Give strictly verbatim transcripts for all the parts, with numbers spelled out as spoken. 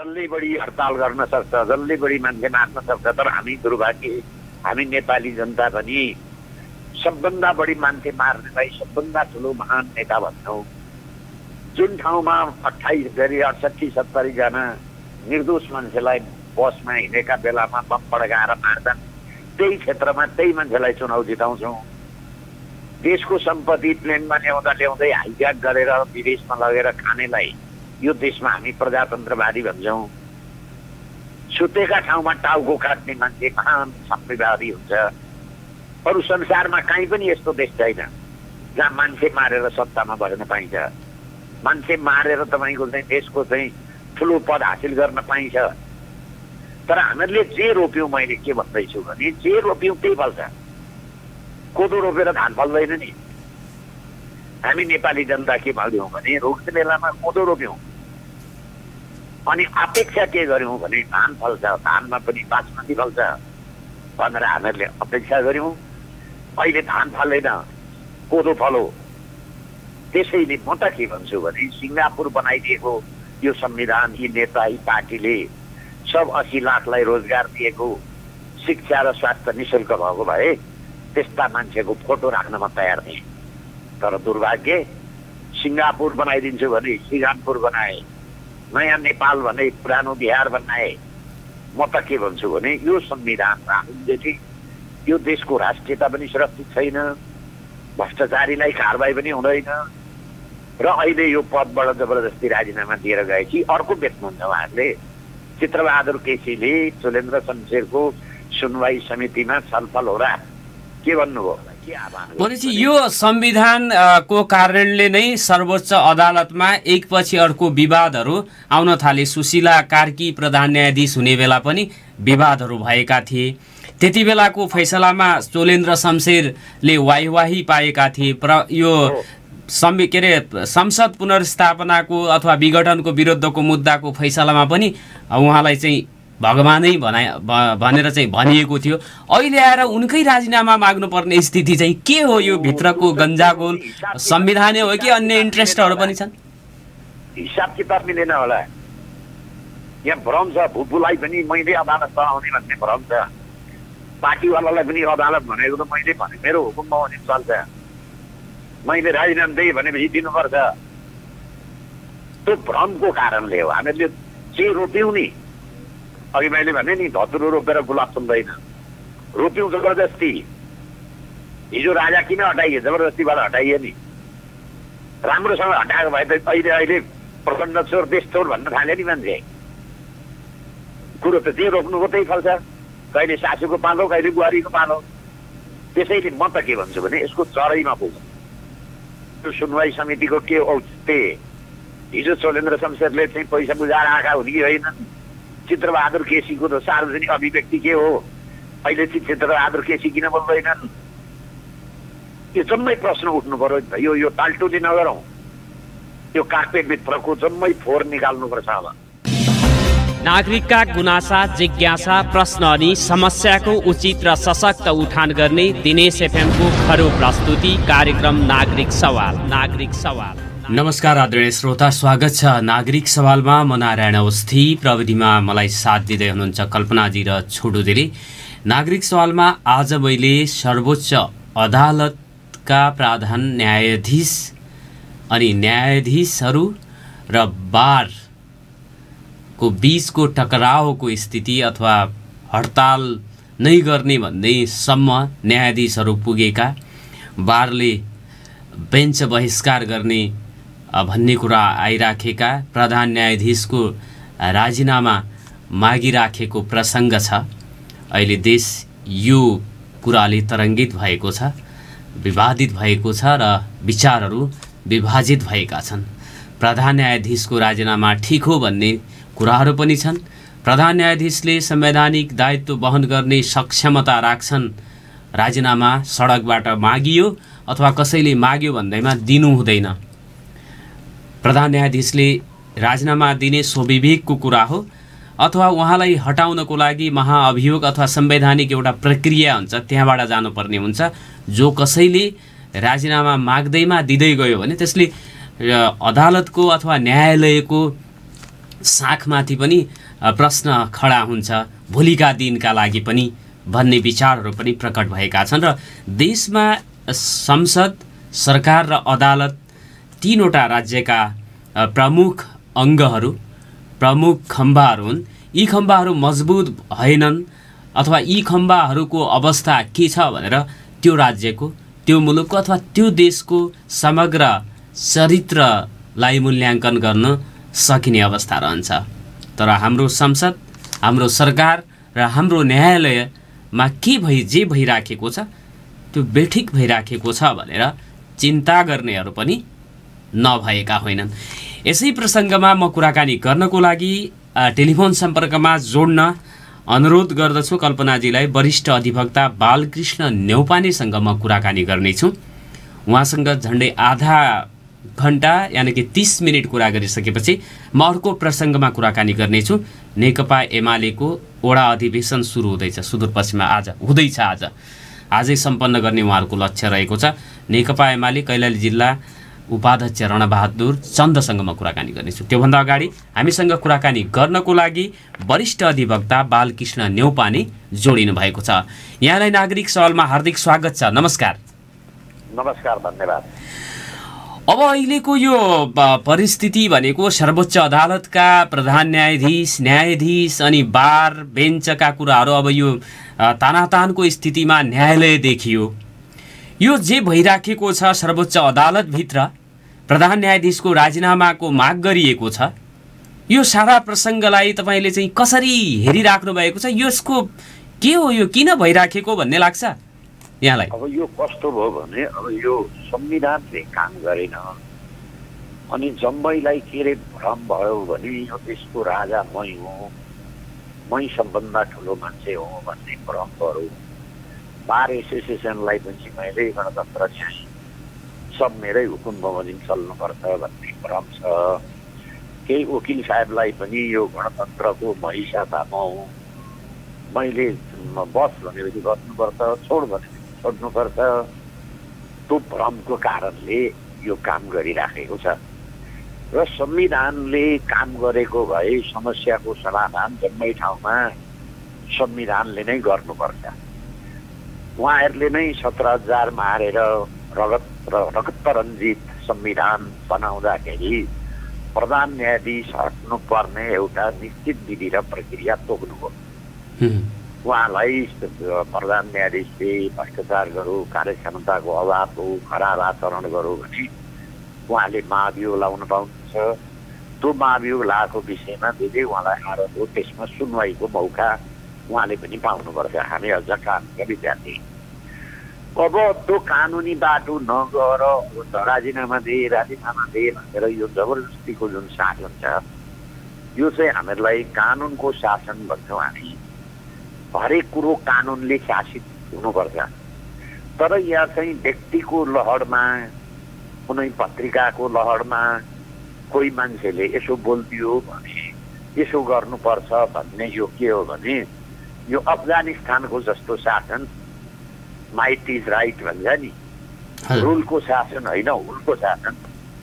जसले बढी हडताल गर्न सक्छ, जसले बढी मान्छे मार्न सक्छ। तर हामी दुर्भाग्य, हामी नेपाली जनता पनि सबभन्दा बढी मान्छे मार्नेलाई सबभन्दा ठुलो महान नेता भन्छौँ। जुन ठाउँमा अठाइस गरी अठसट्ठी सत्तरी जना निर्दोष मान्छेलाई बसमा हिँडेका बेलामा बम पड्काएर मार्छन्, त्यही क्षेत्रमा त्यही मान्छेलाई चुनाव जिताउँछौँ। देशको सम्पत्ति प्लेनमा ल्याउँदा ल्याउँदै हाइज्याक गरेर विदेशमा लगेर खानेलाई यो देशमा हामी प्रजातन्त्रवादी भन्छौँ। सुतेका ठाउँमा टाउको काट्ने मान्छे महान साम्यवादी हुन्छ। अरू संसारमा कहीँ पनि यस्तो देश छैन जहाँ मान्छे मारेर सत्तामा बस्न पाइन्छ, मान्छे मारेर तपाईँको चाहिँ देशको चाहिँ ठुलो पद हासिल गर्न पाइन्छ। तर हामीहरूले जे रोप्यौँ, मैले के भन्दैछु भने जे रोप्यौँ त्यही फल्छ। कोदो रोपेर धान फल्दैन नि। हामी नेपाली जनता के भन्छौँ भने रोप्ने बेलामा कोदो रोप्यौँ अनि अपेक्षा के गर्यौँ भने धान फल्छ, धानमा पनि बासमती फल्छ भनेर हामीहरूले अपेक्षा गर्यौँ। अहिले धान फलेन, कोदो फलो। त्यसैले म त के भन्छु भने सिङ्गापुर बनाइदिएको यो संविधान, यी नेता, यी पार्टीले सब अस्सी लाखलाई रोजगार दिएको, शिक्षा र स्वास्थ्य निःशुल्क भएको भए त्यस्ता मान्छेको फोटो राख्न म तयार थिएँ। तर दुर्भाग्य, सिङ्गापुर बनाइदिन्छु भने सिङ्गापुर बनाए, नयाँ नेपाल भने पुरानो बिहार बनाए। म त के भन्छु भने यो संविधान राख्नुदेखि यो देशको राष्ट्रियता पनि सुरक्षित छैन, भ्रष्टाचारीलाई कारबाही पनि हुँदैन र अहिले यो पदबाट जबरजस्ती राजीनामा दिएर गएपछि अर्को बेच्नुहुन्छ उहाँहरूले। चित्रबहादुर केसीले चोलेन्द्र शमशेरको सुनवाई समितिमा छलफल हो र के भन्नुभयो? भनेपछि यो संविधानको कारणले नै सर्वोच्च अदालतमा एकपछि अर्को विवादहरू आउन थाले। सुशीला कार्की प्रधान न्यायाधीश हुने बेला पनि विवादहरू भएका थिए। त्यति बेलाको फैसलामा चोलेन्द्र शमशेरले वाहिवाही पाएका थिए। प्र यो संवि के अरे संसद पुनर्स्थापनाको अथवा विघटनको विरुद्धको मुद्दाको फैसलामा पनि उहाँलाई चाहिँ भगवानै भनाए भनेर चाहिँ भनिएको थियो। अहिले आएर उनकै राजीनामा माग्नुपर्ने स्थिति चाहिँ के हो? यो भित्रको गन्जागोल संविधानै हो कि अन्य इन्ट्रेस्टहरू पनि छन्? हिसाब किताब मिलेन होला। यहाँ भ्रम छ, भुपुलाई पनि मैले अदालत चलाउने भन्ने भ्रम छ, पार्टीवालालाई पनि अदालत भनेको त मैले भने मेरो हुकुममा भने चल्छ, मैले राजीनामा दिएँ भनेपछि दिनुपर्छ। त्यो भ्रमको कारणले हो। हामीहरूले जे रोप्यौँ नि, अघि मैले भने नि धतुरो रोपेर गुलाब फुल्दैन, रोप्यौँ जबरजस्ती। हिजो राजा किन हटाइयो? जबरजस्तीबाट हटाइयो नि। राम्रोसँग हटाएको भए त अहिले अहिले प्रचण्ड चोर देश चोर भन्न थाल्यो नि मान्छे। कुरो त जे रोप्नुको त्यही फल्छ, कहिले सासूको पालो, कहिले बुहारीको पालो। त्यसैले म त के भन्छु भने यसको चरैमा पुग्छ। त्यो सुनवाई समितिको के औचित्य? हिजो चोलेन्द्र शमशेरले चाहिँ पैसा बुझाएर आएका हुन् कि होइन? चित्रबहादुर केसीको त सार्वजनिक अभिव्यक्ति के हो? अहिले चाहिँ चित्रबहादुर केसी किन बोल्दैनन्? यो जम्मै प्रश्न उठ्नु पर्यो। यो यो टालटुली नगरौँ, यो कार्पेटभित्रको जम्मै फोहोर निकाल्नुपर्छ अब। नागरिकका गुनासा, जिज्ञासा, प्रश्न अनि समस्याको उचित र सशक्त उठान गर्ने दिनेश एफएमको खरो प्रस्तुति कार्यक्रम नागरिक सवाल। नागरिक सवाल। नमस्कार आदरणीय श्रोता, स्वागत छ नागरिक सवालमा। म नारायण अवस्थी, प्रविधिमा मलाई साथ दिँदै हुनुहुन्छ कल्पनाजी र छोडुदेले। नागरिक सवालमा आज मैले सर्वोच्च अदालतका प्रधान न्यायाधीश अनि न्यायाधीशहरू र बारको बीचको टकरावको स्थिति अथवा हडताल नै गर्ने भन्दैसम्म न्यायाधीशहरू पुगेका, बारले बेन्च बहिष्कार गर्ने भन्ने कुरा आइराखेका, प्रधान न्यायाधीशको राजीनामा मागिराखेको प्रसङ्ग छ। अहिले देश यो कुराले तरङ्गित भएको छ, विवादित भएको छ र विचारहरू विभाजित भएका छन्। प्रधान न्यायाधीशको राजीनामा ठिक हो भन्ने कुराहरू पनि छन्। प्रधान न्यायाधीशले संवैधानिक दायित्व वहन गर्ने सक्षमता राख्छन्। राजीनामा सडकबाट मागियो अथवा कसैले माग्यो भन्दैमा दिनु हुँदैन। प्रधान न्यायाधीशले राजीनामा दिने स्वविवेकको कुरा हो अथवा उहाँलाई हटाउनको लागि महाअभियोग अथवा संवैधानिक एउटा प्रक्रिया हुन्छ, त्यहाँबाट जानुपर्ने हुन्छ। जो कसैले राजीनामा माग्दैमा दिँदै गयो भने त्यसले अदालतको अथवा न्यायालयको साखमाथि पनि प्रश्न खडा हुन्छ भोलिका दिनका लागि पनि भन्ने विचारहरू पनि प्रकट भएका छन् र देशमा संसद, सरकार र अदालत तीनवटा राज्यका प्रमुख अङ्गहरू, प्रमुख खम्बाहरू हुन्। यी खम्बाहरू मजबुत भएनन् अथवा यी खम्बाहरूको अवस्था के छ भनेर त्यो राज्यको, त्यो मुलुकको अथवा त्यो देशको समग्र चरित्रलाई मूल्याङ्कन गर्न सकिने अवस्था रहन्छ। तर हाम्रो संसद, हाम्रो सरकार र हाम्रो न्यायालयमा के भइ जे भइराखेको छ त्यो बेठिक भइराखेको छ भनेर चिन्ता गर्नेहरू पनि नभएका होइनन्। यसै प्रसङ्गमा म कुराकानी गर्नको लागि टेलिफोन सम्पर्कमा जोड्न अनुरोध गर्दछु कल्पनाजीलाई। वरिष्ठ अधिवक्ता बालकृष्ण न्यौपानेसँग म कुराकानी गर्नेछु। उहाँसँग झन्डै आधा घण्टा यानि कि तीस मिनट कुरा गरिसकेपछि म अर्को प्रसङ्गमा कुराकानी गर्नेछु। नेकपा एमालेको वडा अधिवेशन सुरु हुँदैछ सुदूरपश्चिममा, आज हुँदैछ, आज आजै सम्पन्न गर्ने उहाँहरूको लक्ष्य रहेको छ। नेकपा एमाले कैलाली जिल्ला उपाध्यक्ष रणबहादुर चन्दसँग म कुराकानी गर्नेछु। त्योभन्दा अगाडि हामीसँग कुराकानी गर्नको लागि वरिष्ठ अधिवक्ता बालकृष्ण न्यौपाने जोडिनु भएको छ। यहाँलाई नागरिक सवालमा हार्दिक स्वागत छ। नमस्कार। नमस्कार, धन्यवाद। अब अहिलेको यो परिस्थिति भनेको सर्वोच्च अदालतका प्रधान न्यायाधीश, न्यायाधीश अनि बार बेन्चका कुराहरू अब यो तानातानको स्थितिमा न्यायालय देखियो। यो जे भइराखेको छ सर्वोच्च अदालतभित्र प्रधान न्यायाधीशको राजीनामाको माग गरिएको छ, यो सारा प्रसङ्गलाई तपाईँले चाहिँ कसरी हेरिराख्नु भएको छ? यसको के हो, यो किन भइराखेको भन्ने लाग्छ यहाँलाई? अब यो कस्तो भयो भने अब यो संविधानले काम गरेन अनि जम्मैलाई के अरे भ्रम भयो भने यो देशको राजा मै हो, मै सबभन्दा ठुलो मान्छे हो भन्ने भ्रम भयो। बार एसोसिएसनलाई पनि मैले गणतन्त्र न्याय सब मेरै हुकुम बमोजिम चल्नुपर्छ भन्ने भ्रम छ। केही वकिल साहेबलाई पनि यो गणतन्त्रको महिषाता म हुँ, मैले बस भनेपछि बस्नुपर्छ, छोड भनेपछि छोड्नुपर्छ, त्यो भ्रमको कारणले यो काम गरिराखेको छ। र संविधानले काम गरेको भए समस्याको समाधान जम्मै ठाउँमा संविधानले नै गर्नुपर्छ। उहाँहरूले नै सत्र हजार मारेर रगत र रगत रञ्जित संविधान बनाउँदाखेरि प्रधान न्यायाधीश हट्नुपर्ने एउटा निश्चित विधि र प्रक्रिया तोक्नुभयो। उहाँलाई प्रधान न्यायाधीशले भ्रष्टाचार गरौँ, कार्यक्षमताको अभाव हो, खराब आचरण गरौँ भने उहाँले महाभियोग लाउन पाउनुहुन्छ। त्यो महाभियोग लगाएको विषयमा दिँदै उहाँलाई आरोप हो, त्यसमा सुनवाईको मौका उहाँले पनि पाउनुपर्छ। हामी अझ कानुनका विद्यार्थी अब त्यो कानुनी बाटो नगएर राजीनामा दे राजीनामा दे भनेर यो जबरजस्तीको जुन शासन छ यो चाहिँ हामीहरूलाई कानुनको शासन भन्छौँ हामी। हरेक कुरो कानुनले शासित हुनुपर्छ। तर यहाँ चाहिँ व्यक्तिको लहरमा, कुनै पत्रिकाको लहरमा कोही मान्छेले यसो बोलिदियो भने यसो गर्नुपर्छ भन्ने यो के हो भने यो अफगानिस्तानको जस्तो शासन, माइट इज राइट भन्छ नि, रुलको शासन होइन, हुलको शासन।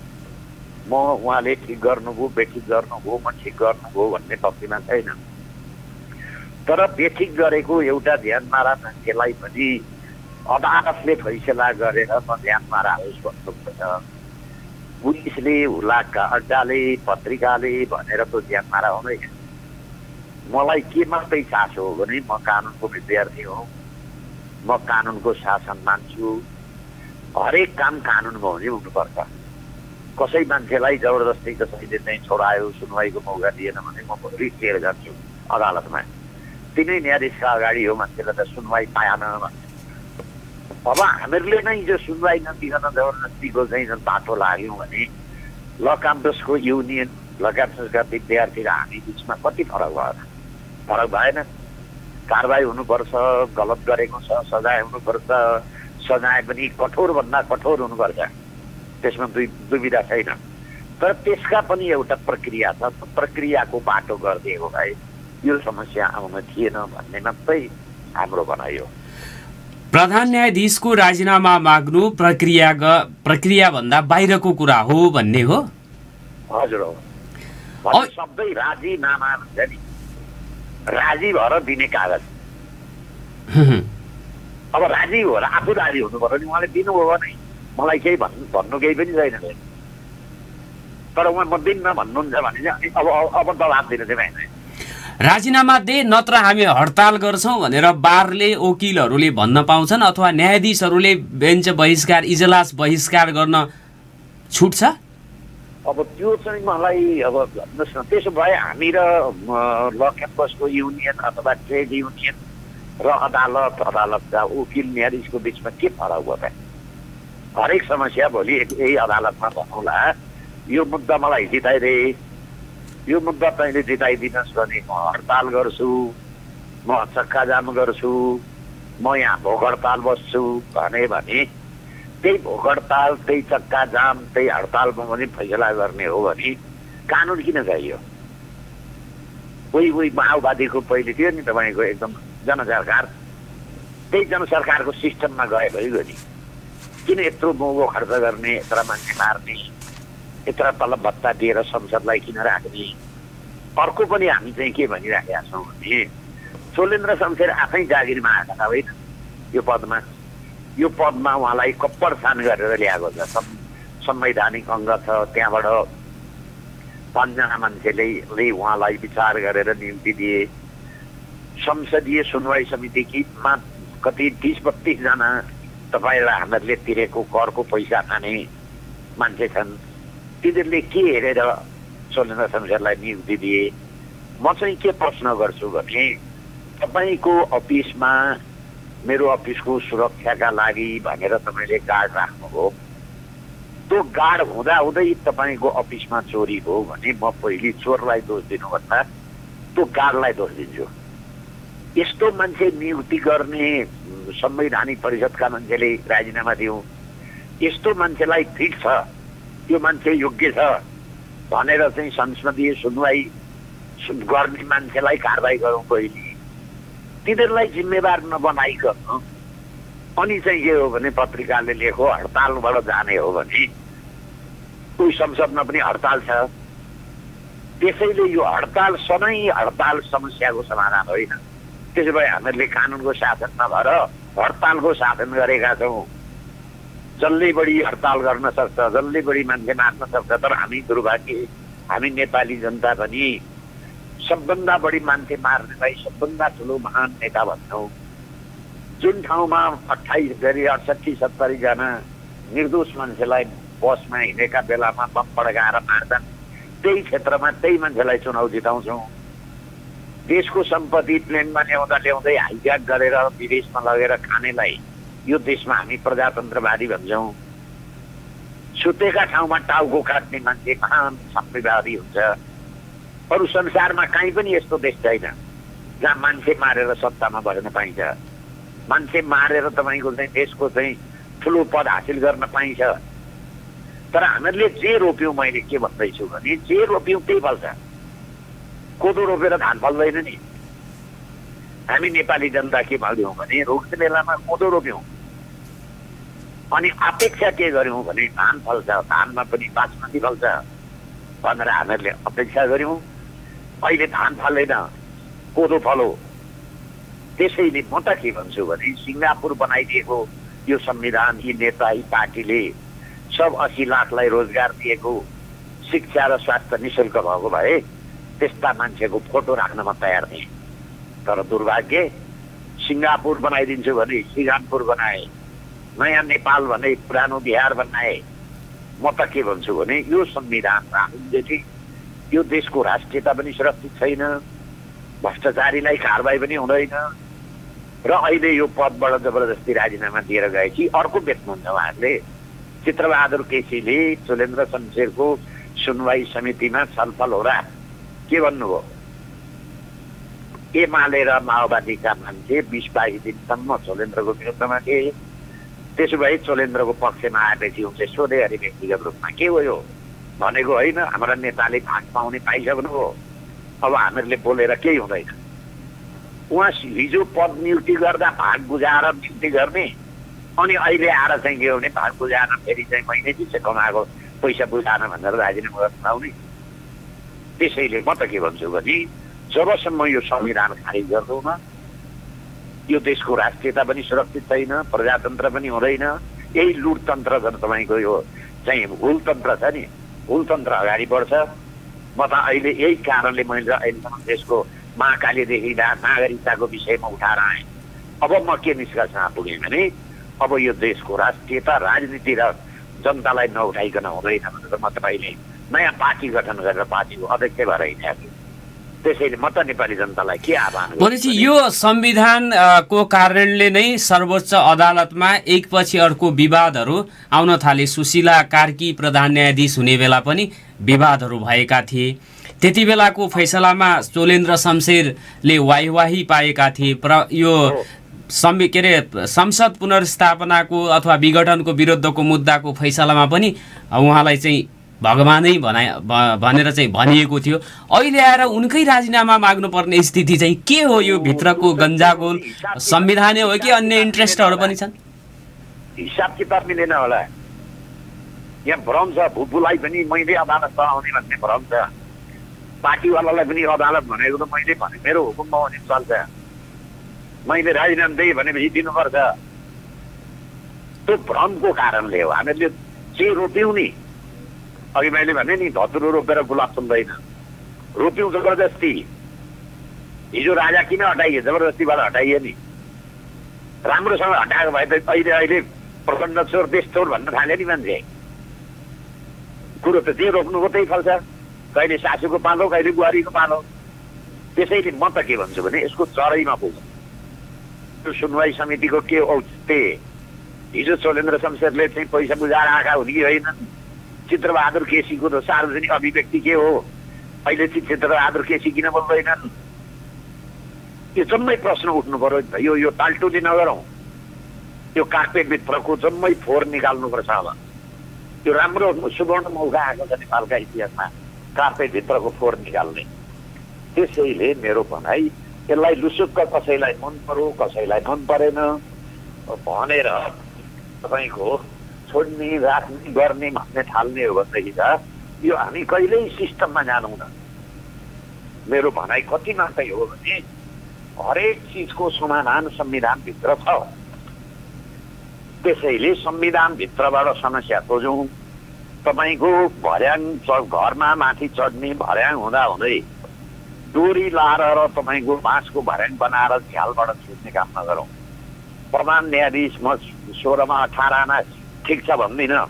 म उहाँले ठिक गर्नुभयो, बेठिक गर्नुभयो, म ठिक गर्नुभयो भन्ने पक्षमा छैन। तर बेठिक गरेको एउटा ध्यानमा रा मान्छेलाई पनि अदालतले फैसला गरेर म ध्यानमा राखोस् भन्नुपर्छ। पुलिसले, हुलाका अड्डाले, पत्रिकाले भनेर त ध्यानमा राख्दैन। मलाई के मात्रै चासो हो भने म कानुनको विद्यार्थी हो, म कानुनको शासन मान्छु। हरेक काम कानुनमा हुने हुनुपर्छ। कसै मान्छेलाई जबरजस्ती कसैले चाहिँ छोडायो, सुनवाईको मौका दिएन भने म रिट लिएर जान्छु अदालतमा। तिनै न्यायाधीशका अगाडि हो मान्छेलाई त सुनवाई पाएन भन्छ। अब हामीहरूले नै जो सुनवाई नदिकन जबरजस्तीको चाहिँ बाटो लाग्यौँ भने ल क्याम्पसको युनियन, ल क्याम्पसका विद्यार्थी र हामी बिचमा कति फरक भएन? फरक भएन। कारवाही हुनुपर्छ, गलत गरेको छ सजाय हुनुपर्छ, सजाय पनि कठोरभन्दा कठोर हुनुपर्छ, त्यसमा दुई दुविधा छैन। तर त्यसका पनि एउटा प्रक्रिया छ। प्रक्रियाको बाटो गरिदिएको भए यो समस्या आउन थिएन भन्ने मात्रै हाम्रो भनाइ हो। प्रधान न्यायाधीशको राजीनामा माग्नु प्रक्रिया प्रक्रियाभन्दा बाहिरको कुरा हो भन्ने हो? हजुर हो। सबै राजीनामा भन्छ नि, राजी भएर दिने कागज। अब राजी हो र आफू राजी हुनु पर्यो नि, उहाँले दिनुभयो भने मलाई केही भन्नु भन्नु केही पनि छैन। तर उहाँ म दिन्न भन्नुहुन्छ भने चाहिँ अब अब दबाब दिनु चाहिँ भएन। राजीनामा दे नत्र हामी हडताल गर्छौँ भनेर बारले वकिलहरूले भन्न पाउँछन् अथवा न्यायाधीशहरूले बेन्च बहिष्कार इजलास बहिष्कार गर्न छुट छ? अब त्यो चाहिँ मलाई अब भन्नुहोस् न, त्यसो भए हामी र ल क्याम्पसको युनियन अथवा ट्रेड युनियन र अदालत अदालतका वकिल न्यायाधीशको बिचमा के फरक हो त? हरेक समस्या भोलि यही अदालतमा भनौँला, यो मुद्दा मलाई जिताइदे, यो मुद्दा तैँले जिताइदिनुहोस् भने म हडताल गर्छु, म चक्का जाम गर्छु, म यहाँ भोक हडताल बस्छु भने भने त्यही भोक हडताल, त्यही चक्का जाम, त्यही हडतालमा पनि फैसला गर्ने हो भने कानुन किन चाहियो? कोही कोही माओवादीको पहिले थियो नि तपाईँको एकदम जनसरकार, त्यही जनसरकारको सिस्टममा गए भइगयो नि। किन यत्रो महँगो खर्च गर्ने, यत्र मान्छे मार्ने, यत्र तलब भत्ता दिएर संसदलाई किन राख्ने? अर्को पनि हामी चाहिँ के भनिराखेका छौँ भने चोलेन्द्र शमशेर आफै जागिरमा आएका था होइन यो पदमा। यो पदमा उहाँलाई कप्पर छान गरेर ल्याएको छ, संवैधानिक अङ्ग छ, त्यहाँबाट पाँचजना मान्छेले उहाँलाई विचार गरेर नियुक्ति दिए। संसदीय सुनवाई समितिमा कति तिस बत्तिसजना तपाईँलाई हामीहरूले तिरेको करको पैसा खाने मान्छे छन्, तिनीहरूले के हेरेर चोलेन्द्र शमशेरलाई नियुक्ति दिए? म चाहिँ के प्रश्न गर्छु भने तपाईँको अफिसमा मेरो अफिसको सुरक्षाका लागि भनेर तपाईँले गार्ड राख्नुभयो, त्यो गार्ड हुँदाहुँदै तपाईँको अफिसमा चोरी भयो भने म पहिले चोरलाई दोष दिनुभन्दा त्यो गार्डलाई दोष दिन्छु। यस्तो मान्छे नियुक्ति गर्ने संवैधानिक परिषदका मान्छेले राजीनामा दिउँ, यस्तो मान्छेलाई फिट छ, यो मान्छे योग्य छ भनेर चाहिँ संसदीय सुनवाई गर्ने मान्छेलाई कारबाही गरौँ पहिले, तिनीहरूलाई जिम्मेवार नबनाइकन अनि चाहिँ के हो भने पत्रिकाले लेखो हडतालबाट जाने हो भने कोही संसदमा पनि हडताल छ। त्यसैले यो हडताल सधैँ हडताल समस्याको समाधान होइन। त्यसो भए हामीहरूले कानुनको शासन नभएर हडतालको शासन गरेका छौँ। जसले बढी हडताल गर्न सक्छ, जसले बढी मान्छे मार्न सक्छ। तर हामी दुर्भाग्य, हामी नेपाली जनता पनि सबभन्दा बढी मान्छे मार्नेलाई सबभन्दा ठुलो महान नेता भन्छौँ। जुन ठाउँमा अठाइस गरी अठसट्ठी सत्तरीजना निर्दोष मान्छेलाई बसमा हिँडेका बेलामा बम पड्काएर मार्छन्, त्यही क्षेत्रमा त्यही मान्छेलाई चुनाव जिताउँछौँ। देशको सम्पत्ति प्लेनमा ल्याउँदा ल्याउँदै हाइज्याक गरेर विदेशमा लगेर खानेलाई यो देशमा हामी प्रजातन्त्रवादी भन्छौँ। सुतेका ठाउँमा टाउको काट्ने मान्छे महान साम्यवादी हुन्छ। अरू संसारमा कहीँ पनि यस्तो देश छैन जहाँ मान्छे मारेर सत्तामा बस्न पाइन्छ, मान्छे मारेर तपाईँको चाहिँ देशको चाहिँ ठुलो पद हासिल गर्न पाइन्छ। तर हामीहरूले जे रोप्यौँ, मैले के भन्दैछु भने जे रोप्यौँ त्यही फल्छ। कोदो रोपेर धान फल्दैन नि। हामी नेपाली जनता के भन्छौँ भने रोप्ने बेलामा कोदो रोप्यौँ अनि अपेक्षा के गर्यौँ भने धान फल्छ, धानमा पनि बासमती फल्छ भनेर हामीहरूले अपेक्षा गर्यौँ। अहिले धान फलेन, कोदो फलो। त्यसैले म त के भन्छु भने सिङ्गापुर बनाइदिएको यो संविधान, यी नेता यी पार्टीले सब अस्सी लाखलाई रोजगार दिएको, शिक्षा र स्वास्थ्य निःशुल्क भएको भए त्यस्ता मान्छेको फोटो राख्न म तयार थिएँ। तर दुर्भाग्य, सिङ्गापुर बनाइदिन्छु भने सिङ्गापुर बनाए, नयाँ नेपाल भने पुरानो बिहार बनाए। म त के भन्छु भने यो संविधान राख्नुदेखि यो देशको राष्ट्रियता पनि सुरक्षित छैन, भ्रष्टाचारीलाई कारबाही पनि हुँदैन र अहिले यो पदबाट जबरजस्ती राजीनामा दिएर गएपछि अर्को बेच्नुहुन्छ उहाँहरूले। चित्रबहादुर केसीले चोलेन्द्र शमशेरको सुनवाई समितिमा छलफल हो र के भन्नुभयो? एमाले र माओवादीका मान्छे बिस बाइस दिनसम्म चोलेन्द्रको विरुद्धमा थिए। त्यसो भए चोलेन्द्रको पक्षमा आएपछि उनले सोधे अरे व्यक्तिगत रूपमा के हो यो भनेको होइन, हाम्रा नेताले भाग पाउने पाइसक्नु हो, अब हामीहरूले बोलेर केही हुँदैन। उहाँ हिजो पद नियुक्ति गर्दा भाग बुझाएर नियुक्ति गर्ने अनि अहिले आएर चाहिँ के भने भाग बुझाएर फेरि चाहिँ मैले चाहिँ कमाएको पैसा बुझाएन भनेर राजीनामा गर्न आउने। त्यसैले म त के भन्छु भने जबसम्म यो संविधान खारिज गर्दैन यो देशको राष्ट्रियता पनि सुरक्षित छैन, प्रजातन्त्र पनि हुँदैन। यही लुटतन्त्र जब तपाईँको यो चाहिँ हुलतन्त्र छ नि, हुलतन्त्र अगाडि बढ्छ। म त अहिले यही कारणले मैले अहिलेसम्म देशको महाकालीदेखि नागरिकताको विषयमा उठाएर आएँ। अब म के निष्कर्षमा पुगेँ भने अब यो देशको राष्ट्रियता राजनीति र जनतालाई नउठाइकन हुँदैन भनेर म तपाईँले नयाँ पार्टी गठन गरेर पार्टीको अध्यक्ष भएर हिँडेको। त्यसैले म त नेपाली जनतालाई के आह्वान गर्छु भनेपछि यो संविधानको कारणले नै सर्वोच्च अदालतमा एकपछि अर्को विवादहरू आउन थाले। सुशीला कार्की प्रधान न्यायाधीश हुने बेला पनि विवादहरू भएका थिए। त्यति बेलाको फैसलामा चोलेन्द्र शमशेरले वाहिवाही पाएका थिए। प्र यो संवि के अरे संसद पुनर्स्थापनाको अथवा विघटनको विरुद्धको मुद्दाको फैसलामा पनि उहाँलाई चाहिँ भगवानै भना भनेर चाहिँ भनिएको थियो। अहिले आएर उनकै राजीनामा माग्नुपर्ने स्थिति चाहिँ के हो? यो भित्रको गन्जागोल संविधानै हो कि अन्य इन्ट्रेस्टहरू पनि छन्? हिसाब किताब मिलेन होला। यहाँ भ्रम छ, भुपुलाई पनि मैले अदालत चलाउने भन्ने भ्रम छ, पार्टीवालालाई पनि अदालत भनेको त मैले भने मेरो हुकुममा हुने चल्छ। मैले राजीनामा दिएँ भनेपछि दिनुपर्छ। त्यो भ्रमको कारणले हो। हामीहरूले चाहिँ रोप्यौँ नि, अघि मैले भने नि धतुरो रोपेर गुलाब फुल्दैन, रोप्यौँ जबरजस्ती। हिजो राजा किन हटाइयो? जबरजस्तीबाट हटाइयो नि। राम्रोसँग हटाएको भए त अहिले अहिले प्रचण्ड चोर देश चोर भन्न थाल्यो नि मान्छे। कुरो त जे रोप्नुको त्यही फल्छ, कहिले सासूको पालो कहिले बुहारीको पालो। त्यसैले म त के भन्छु भने यसको चरैमा पुग्छ। त्यो सुनवाई समितिको के औचित्य? हिजो चोलेन्द्र शमशेरले चाहिँ पैसा बुझाएर आएका हुन् कि होइनन्? चित्रबहादुर केसीको त सार्वजनिक अभिव्यक्ति के हो? अहिले चाहिँ चित्रबहादुर केसी किन बोल्दैनन्? यो जम्मै प्रश्न उठ्नु पर्यो। यो यो टालटुली नगरौँ। त्यो कार्पेटभित्रको जम्मै फोहोर निकाल्नुपर्छ। अब त्यो राम्रो सुवर्ण मौका आएको छ नेपालका इतिहासमा कार्पेटभित्रको फोहोर निकाल्ने। त्यसैले मेरो भनाइ यसलाई लुसुक्क कसैलाई मन पर्यो कसैलाई मन परेन भनेर तपाईँको छोड्ने राख्ने गर्ने भन्ने थाल्ने हो भनेदेखि त यो हामी कहिल्यै सिस्टममा जाँदैनौँ न। मेरो भनाइ कति मात्रै हो भने हरेक चिजको समाधान संविधानभित्र छ। त्यसैले संविधानभित्रबाट समस्या खोजौँ। तपाईँको भर्याङ घरमा माथि चढ्ने भर्याङ हुँदा हुँदै डोरी लाएर र तपाईँको बाँसको भर्याङ बनाएर झ्यालबाट छुट्ने काम नगरौँ। प्रधान न्यायाधीश म सोह्रमा अठार आना ठिक छ भन्दिनँ,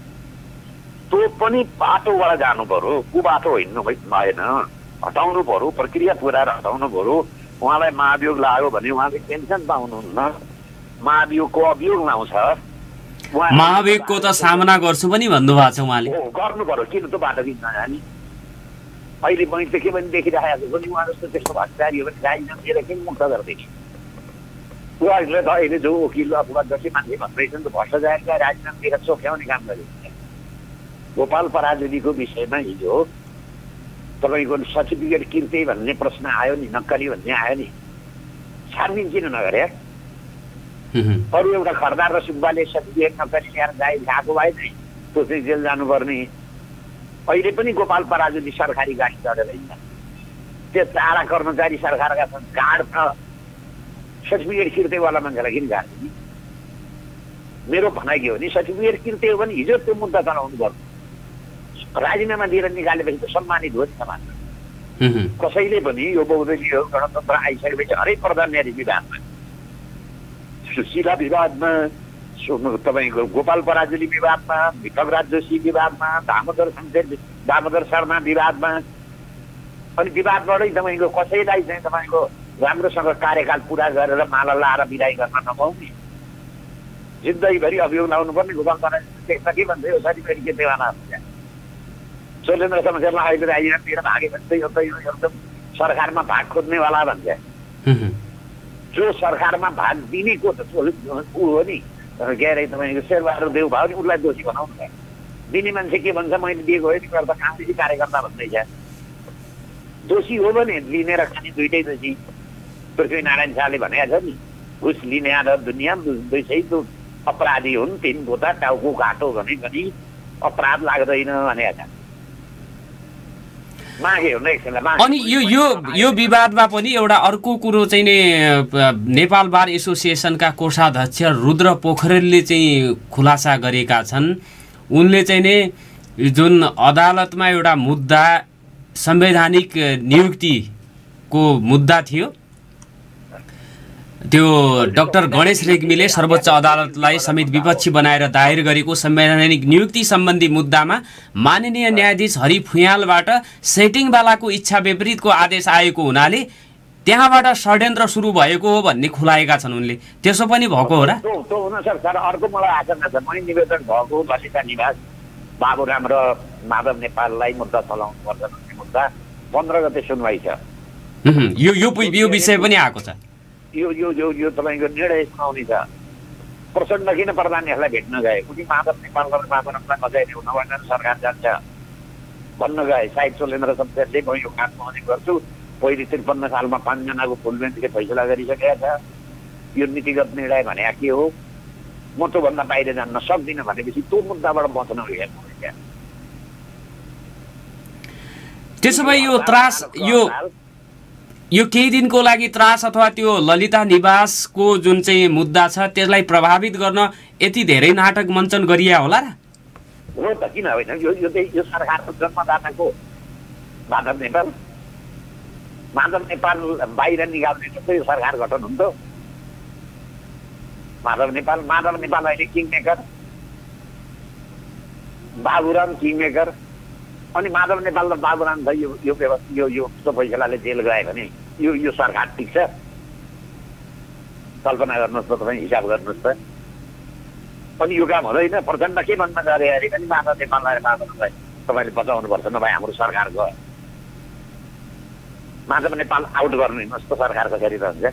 त्यो पनि बाटोबाट जानु पर्यो, कुबाटो हिँड्नु भएन, हटाउनु पर्यो, प्रक्रिया पुऱ्याएर हटाउनु पर्यो। उहाँलाई महाभियोग लाग्यो भने उहाँले पेन्सन पाउनुहुन्न, महाभियोगको अभियोग लाउँछ। महाभियोगको त सामना गर्छु पनि भन्नुभएको छ उहाँले। हो गर्नु पर्यो, किन त्यो बाटो किन नजाने? अहिले मैले त के पनि देखिरहेको छु, उहाँ जस्तो त्यस्तो भ्रष्टाचारी हो भने राजीनामा दिएर किन मुक्त गरिदिने? उहाँहरूले त अहिले जो वकिल अथवा जति मान्छे भन्दैछन् त भ्रष्टाचारीलाई राजीनामा दिएर चोख्याउने काम गरेको छ। गोपाल पराजुलीको विषयमा हिजो तपाईँको सर्टिफिकेट किर्ते भन्ने प्रश्न आयो नि, नक्कली भन्ने आयो नि, छानबिन किन नगरे? अरू एउटा खरदार र सुब्बाले सर्टिफिकेट नक्कली ल्याएर गाई खाएको भए नै त्यो चाहिँ जेल जानुपर्ने। अहिले पनि गोपाल पराजुली सरकारी गाडी चढेर हिँड्छ। त्यो चारा कर्मचारी सरकारका छन्, गाड छ, सर्टिफिकेट किर्तेवाला मान्छेलाई किन गाड दिने? मेरो भनाइ के हो भने सर्टिफिकेट किर्ते हो भने हिजो त्यो मुद्दा चलाउनु पर्छ। राजीनामा दिएर निकालेपछि त सम्मानित हो नि समाज। कसैले पनि यो बहुदलीय गणतन्त्र आइसकेपछि हरेक प्रधान न्यायाधीश विवादमा, सुशीला विवादमा, तपाईँको गोपाल पराजुली विवादमा, भिखकराज जोशी विवादमा, दामोदर शमशेर दामोदर शर्मा विवादमा, अनि विवादबाटै तपाईँको कसैलाई चाहिँ तपाईँको राम्रोसँग कार्यकाल पुरा गरेर माला लाएर विदाई गर्न नपाउने, जिन्दगीभरि अभियोग लाउनु पर्ने। गोपाल पराजुली त्यसमा के भन्छ? यो सर्टिफिकेट के देवाना हुन्छ? चोलेन्द्र शमशेरलाई अहिले राजीनामा दिएर भागे भने चाहिँ एउटा यो एकदम सरकारमा भाग खोज्नेवाला भन्छ। जो सरकारमा भाग दिनेको त ऊ हो नि, के अरे तपाईँको शेरबहादुर देव भयो नि, उसलाई दोषी बनाउनु भयो। दिने मान्छे के भन्छ? मैले दिएको हो नि, गर्दा काङ्ग्रेसी कार्यकर्ता भन्दैछ। दोषी हो भने लिने र खाने दुइटै दोषी। पृथ्वीनारायण शाहले भनेको छ नि, घुस लिने आधा दुनियाँ दुई सय त्यो अपराधी हुन्, तिन गोता टाउको काटो भने पनि अपराध लाग्दैन भनेको छ। माग्यो नै एकछिनलाई माग्यो। अनि यो यो यो विवादमा पनि एउटा अर्को कुरो चाहिँ नि नेपाल बार एसोसिएसनका कोषाध्यक्ष रुद्र पोखरेलले चाहिँ खुलासा गरेका छन्। उनले चाहिँ नि जुन अदालतमा एउटा मुद्दा संवैधानिक नियुक्तिको मुद्दा थियो, त्यो डाक्टर गणेश रेग्मीले सर्वोच्च अदालतलाई समेत विपक्षी बनाएर दायर गरेको संवैधानिक नियुक्ति सम्बन्धी मुद्दामा माननीय न्यायाधीश हरि फुयालबाट सेटिङवालाको इच्छा विपरीतको आदेश आएको हुनाले त्यहाँबाट षड्यन्त्र सुरु भएको हो भन्ने खुलाएका छन् उनले। त्यसो पनि भएको हो र? त्यो हुन सक्छ सर। अर्को मलाई आशंका छ, मै निवेदन भएको ललिता निवास बाबुराम र माधव नेपाललाई मुद्दा चलाउनु पर्छ भन्ने मुद्दा पन्ध्र गते सुनवाई छ। यो यो यो विषय पनि आएको छ। यो यो यो यो तपाईँको निर्णय सुनाउने छ। प्रचण्ड किन प्रधानीहरूलाई भेट्न गए? उनी माधव नेपाल र बाबुरामलाई बजाइदिउ नभएर सरकार जान्छ भन्न गए। साहिब चोलेन्द्र शब्दले म यो काम पनि गर्छु। पहिले त्रिपन्न सालमा पाँचजनाको फुल बेन्चले फैसला गरिसकेका छ। यो नीतिगत निर्णय भने के हो? म त्योभन्दा बाहिर जान्न सक्दिनँ भनेपछि त्यो मुद्दाबाट बच्न गएको। त्यसो भए यो त्रास यो यो केही दिनको लागि त्रास अथवा त्यो ललिता निवासको जुन चाहिँ मुद्दा छ त्यसलाई प्रभावित गर्न यति धेरै नाटक मञ्चन गरिया होला र? हो त, किन होइन? यो यो यो सरकारको जन्मदाताको माधव नेपाल माधव नेपाल बाहिर निकाल्ने जस्तै सरकार गठन हुन्थ्यो। माधव नेपाल माधव नेपाल अहिले king maker, Baburam king maker. अनि माधव नेपाल र बाबुराम भाइ यो यो यो यो फैसलाले जेल गए भने यो यो सरकार ठिक छ? कल्पना गर्नुहोस् त, तपाईँ हिसाब गर्नुहोस् त। अनि यो काम हुँदैन। प्रचण्ड के भन्न गरे अरे पनि माधव नेपाललाई बाबुरामलाई तपाईँले बचाउनुपर्छ, नभए हाम्रो सरकार गयो। माधव नेपाल आउट गर्नु हिँड्नुहोस् त, सरकार कसरी रहन्छ?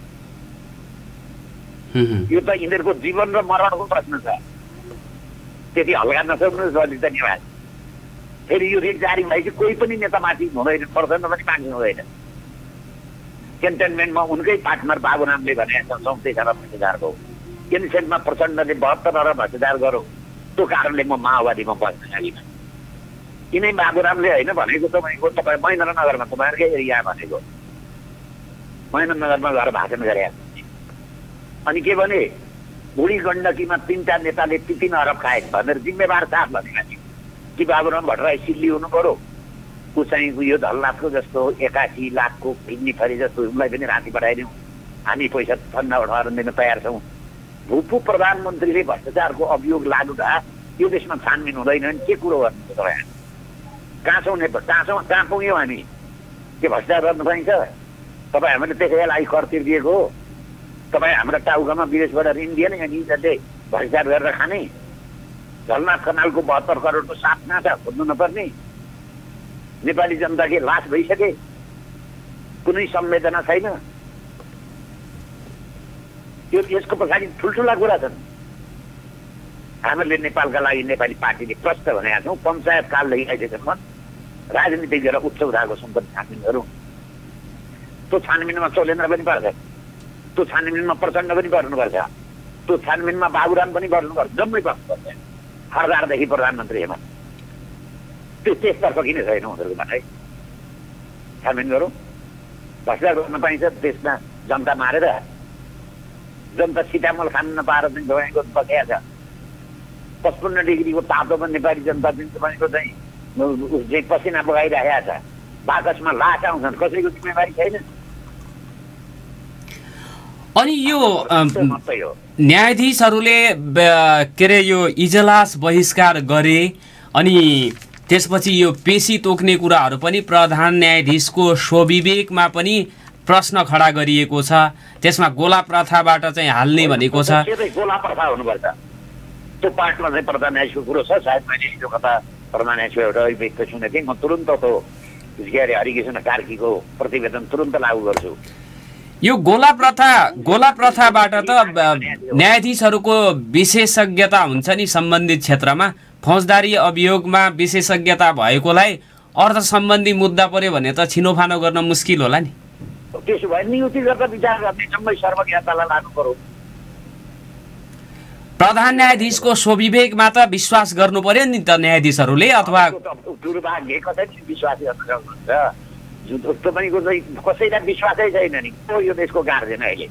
यो त यिनीहरूको जीवन र मरणको प्रश्न छ। त्यति हल्का नसक्नुहोस् ललिता निवास। फेरि यो रेट जारी भएपछि कोही पनि नेतामाथि हुँदैन, प्रचण्ड पनि मान्छे हुँदैन। क्यान्टनमेन्टमा उनकै पार्टनर बाबुरामले भने चौतिस अरब भ्रष्टाचारको एनसेन्टमा प्रचण्डले बहत्तर अरब भ्रष्टाचार गरौँ, त्यो कारणले म माओवादीमा बस्न लागिनँ। यिनै बाबुरामले होइन भनेको तपाईँको तपाईँ महेन्द्रनगरमा तपाईँहरूकै एरिया भनेको महेन्द्रनगरमा गएर भाषण गरे। अनि के भने बुढी गण्डकीमा तिनवटा नेताले ती तिन अरब खाए भनेर जिम्मेवार साथ भनेका थिए कि बाबुराम भट्टराई सिल्ली हुनु पर्यो। ऊ चाहिँ यो धल्लासको जस्तो एकासी लाखको भिन्नी फरी जस्तो उसलाई पनि राति पठाइदिउँ, हामी पैसा ठन्डा उठाएर दिन तयार छौँ। भूपू प्रधानमन्त्रीले भ्रष्टाचारको अभियोग लाग्नु भए यो देशमा छानबिन हुँदैन भने के कुरो गर्नुहुन्छ तपाईँ? कहाँ छौँ नेपाल? कहाँ छौँ? कहाँ पुग्यौँ हामी? के भ्रष्टाचार गर्न पाइन्छ? तपाईँ हामीले त्यसैलाई आई कर तिर्दिएको हो। तपाईँ हाम्रो टाउकामा विदेशबाट ऋण दिएन, यहाँ निजहरूले भ्रष्टाचार गरेर खाने। झलनाथ खनालको बहत्तर करोडको साथ कहाँ छ? खोज्नु नपर्ने। नेपाली जनता के लास भइसके, कुनै संवेदना छैन। यो यसको पछाडि ठुल्ठुला कुरा छन्। हामीले नेपालका लागि नेपाली पार्टीले प्रश्न भनेका छौँ, पञ्चायत कालदेखि अहिलेसम्म राजनीति गरेर उच्च उठाएको सम्पत्ति छानबिन गरौँ। त्यो छानबिनमा चोलेन्द्र पनि पर्छ, त्यो छानबिनमा प्रचण्ड पनि गर्नुपर्छ, त्यो छानबिनमा बाबुराम पनि गर्नुपर्छ, जम्मै बस्नुपर्छ। हरदारदेखि प्रधानमन्त्रीमा त्यो त्यसतर्फ किन छैन उनीहरूको भनाइ? छानबिन गरौँ। भ्रष्टाचार गर्न पाइन्छ देशमा जनता मारेर? जनता सिटामल खान नपाएर चाहिँ तपाईँको बसेका छ। पचपन्न डिग्रीको तातोमा नेपाली जनता पनि तपाईँको चाहिँ चाहिँ पसिना बगाइरहेका छ। बाकसमा लास आउँछन्, कसैको जिम्मेवारी छैन। अनि यो न्यायाधीशहरूले के अरे यो इजलास बहिष्कार गरे अनि त्यसपछि यो पेशी तोक्ने कुराहरू पनि प्रधान न्यायाधीशको स्वविवेकमा पनि प्रश्न खडा गरिएको छ। त्यसमा गोला प्रथाबाट चाहिँ हाल्ने भनेको छ। गोला प्रथा हुनुपर्छ त्यो पार्टमा चाहिँ प्रधान न्यायाधीशको कुरो छ। सायद मैले हिजो कता प्रधान न्यायाधीशको एउटा अभिव्यक्ति सुनेको थिएँ। म तुरन्त त्यो के अरे हरिकृष्ण कार्कीको प्रतिवेदन तुरन्त लागू गर्छु। यो गोला प्रथा गोला प्रथाबाट त न्यायाधीशहरूको विशेषज्ञता हुन्छ नि सम्बन्धित क्षेत्रमा। फौजदारी अभियोगमा विशेषज्ञता भएकोलाई अर्थ सम्बन्धी मुद्दा पर्यो भने त छिनोफानो गर्न मुस्किल होला नि। त्यसो भए नियुक्ति गर्दा विचार गर्ने जम्मै सर्वज्ञतालाई लानु पर्यो। प्रधान न्यायाधीशको स्वविवेकमा त विश्वास गर्नु पर्यो नि त न्यायाधीशहरूले, अथवा दुर्भाग्य कसरी विश्वास गर्न सक्नुहुन्छ? जस्तो पनि कसैलाई विश्वासै छैन नि। को यो देशको गार्जेन अहिले?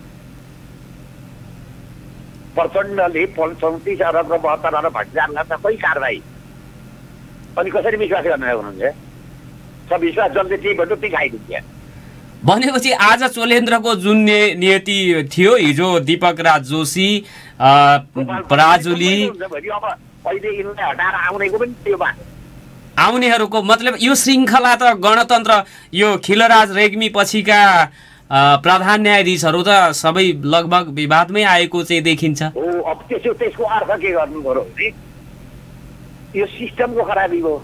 प्रचण्डले चौतिस अरब र बहत्तर अरब भट्टाचार गर्दा कोही कारवाही, अनि कसरी विश्वास गर्न सक्नुहुन्छ? सब विश्वास जसले त्यही भन्नु त्यही खाइदिन्छ। भनेपछि आज चोलेन्द्रको जुन नियति थियो, हिजो दीपक राज जोशी, पराजुली, आउनेहरूको मतलब यो श्रृङ्खला त गणतन्त्र, यो खिलराज रेग्मी पछिका प्रधान न्यायाधीशहरू त सबै लगभग विवादमै आएको चाहिँ देखिन्छ। हो, अब त्यसो त्यसको अर्थ के गर्नु पर्यो भने यो सिस्टमको खराबी हो,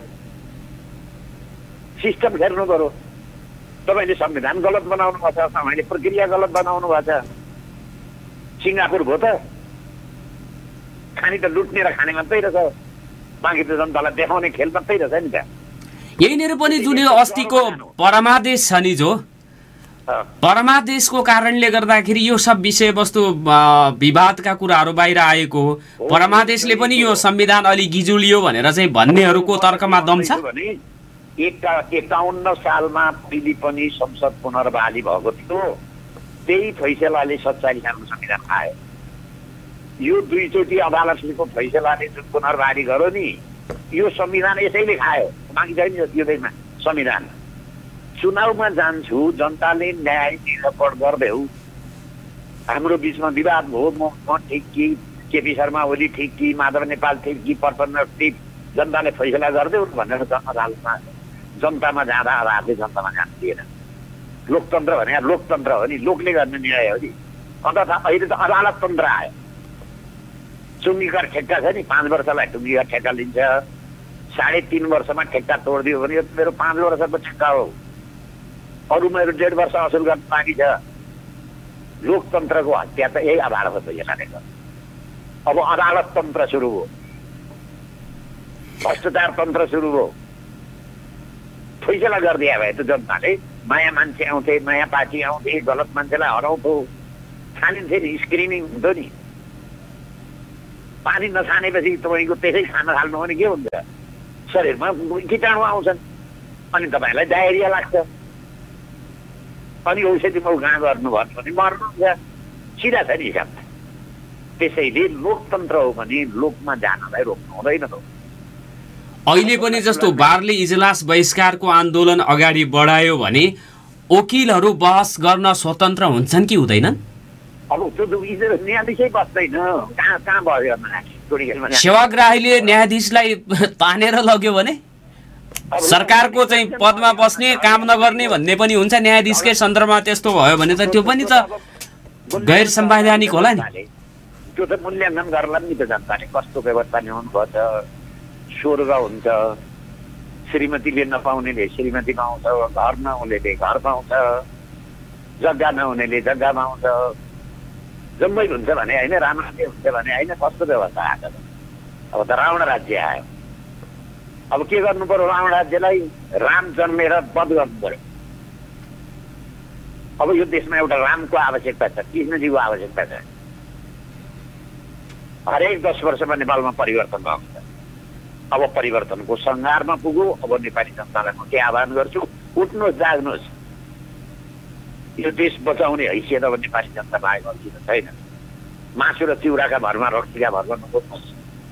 सिस्टम फेर्नु पर्यो। तपाईँले संविधान गलत बनाउनु भएको छ, तपाईँले प्रक्रिया गलत बनाउनु भएको छ। सिङ्गापुर भयो त खानी त लुट्ने र खाने मात्रै रहेछ, बाँकी त जनतालाई देखाउने खेल मात्रै रहेछ नि त। यहीँनिर पनि जुन यो अस्तिको परमादेश छ नि, जो परमादेशको कारणले गर्दाखेरि यो सब विषयवस्तु विवादका कुराहरू बाहिर आएको हो। परमादेशले पनि यो संविधान अलि गिजुलियो भनेर चाहिँ भन्नेहरूको तर्कमा दम छ। एकाउन्न सालमा पहिले पनि संसद पुनर्बहाली भएको थियो, त्यही फैसलाले सत्ताइस सालमा संविधान आयो। यो दुईचोटि अदालतको फैसलाले जुन पुनर्बहाली गर्यो नि, यो संविधान यसैले खायो, बाँकी छैन यो देशमा संविधान। चुनावमा जान्छु, जनताले न्याय निरपट गरिदेऊ, हाम्रो बिचमा विवाद भयो, म म ठिक कि केपी शर्मा ओली ठिक कि माधव नेपाल ठिक कि प्रचण्ड ठिक, जनताले फैसला गरिदेऊ भनेर अदालतमा जनतामा जाँदा अदालतले जनतामा जानु दिएन। लोकतन्त्र भने लोकतन्त्र हो नि, लोकले गर्ने निर्णय हो नि। अन्त अहिले त अदालत तन्त्र आयो। टुङ्गीकर ठेक्का छ नि, पाँच वर्षलाई टुङ्गीकर ठेक्का लिन्छ, साढे तीन वर्षमा ठेक्का तोडिदियो भने यो मेरो पाँच वर्षको ठेक्का हो, अरू मेरो डेढ वर्ष असुल गर्न बाँकी छ। लोकतन्त्रको हत्या त यही अदालत भइहालेको। अब अदालत तन्त्र सुरु हो, भ्रष्टाचार तन्त्र सुरु हो। फैसला गरिदिए भए त जनताले नयाँ मान्छे आउँथे, नयाँ पार्टी आउँथे, गलत मान्छेलाई हराउँथ्यो, छानिन्थे नि, स्क्रिनिङ हुन्थ्यो नि। पानी नछानेपछि तपाईँको त्यसै खान थाल्नु भने के हुन्छ? शरीरमा कीटाणु आउँछन्, अनि तपाईँलाई डायरिया लाग्छ, अनि औषधि मल कहाँ गर्नुभयो भने मर्नुहुन्छ। सिधा छ नि हिसाब। त्यसैले लोकतन्त्र हो भने लोकमा जानलाई रोक्नु हुँदैन। अहिले पनि जस्तो बारले इजलास बहिष्कारको आन्दोलन अगाडि बढायो भने वकिलहरू बहस गर्न स्वतन्त्र हुन्छन् कि हुँदैनन्? अब त्यो न्यायाधीशै बस्दैन, कहाँ कहाँ बहस गर्न? सेवाग्राहीले न्यायाधीशलाई तानेर लग्यो भने सरकारको चाहिँ पदमा बस्ने, काम नगर्ने भन्ने पनि हुन्छ। न्यायाधीशकै सन्दर्भमा त्यस्तो भयो भने त त्यो पनि त गैर संवैधानिक होला नि। त्यो त मूल्याङ्कन गर्ला नि त जनताले, कस्तो व्यवस्था ल्याउनु भएको छ। स्वर्ग हुन्छ, श्रीमतीले नपाउनेले श्रीमती पाउँछ, घर नहुनेले घर पाउँछ, जग्गा नहुनेले जग्गा पाउँछ, जम्मै हुन्छ भने होइन, राम राज्य हुन्छ भने होइन। कस्तो व्यवस्था आएको छ? अब त रावण राज्य आयो। अब के गर्नु पर्यो? रावण राज्यलाई राम जन्मेर वध गर्नु पर्यो। अब यो देशमा एउटा रामको आवश्यकता छ, कृष्णजीको आवश्यकता छ। हरेक दस वर्षमा नेपालमा परिवर्तन भएको छ। अब परिवर्तनको सङ्घारमा पुग्यो। अब नेपाली जनतालाई म के आह्वान गर्छु, उठ्नुहोस्, जाग्नुहोस्। यो देश बचाउने हैसियत अब नेपाली जनता बाहेक अर्किन छैन। मासु र चिउराका भरमा, रक्सीका भरमा नबोक्नुहोस्।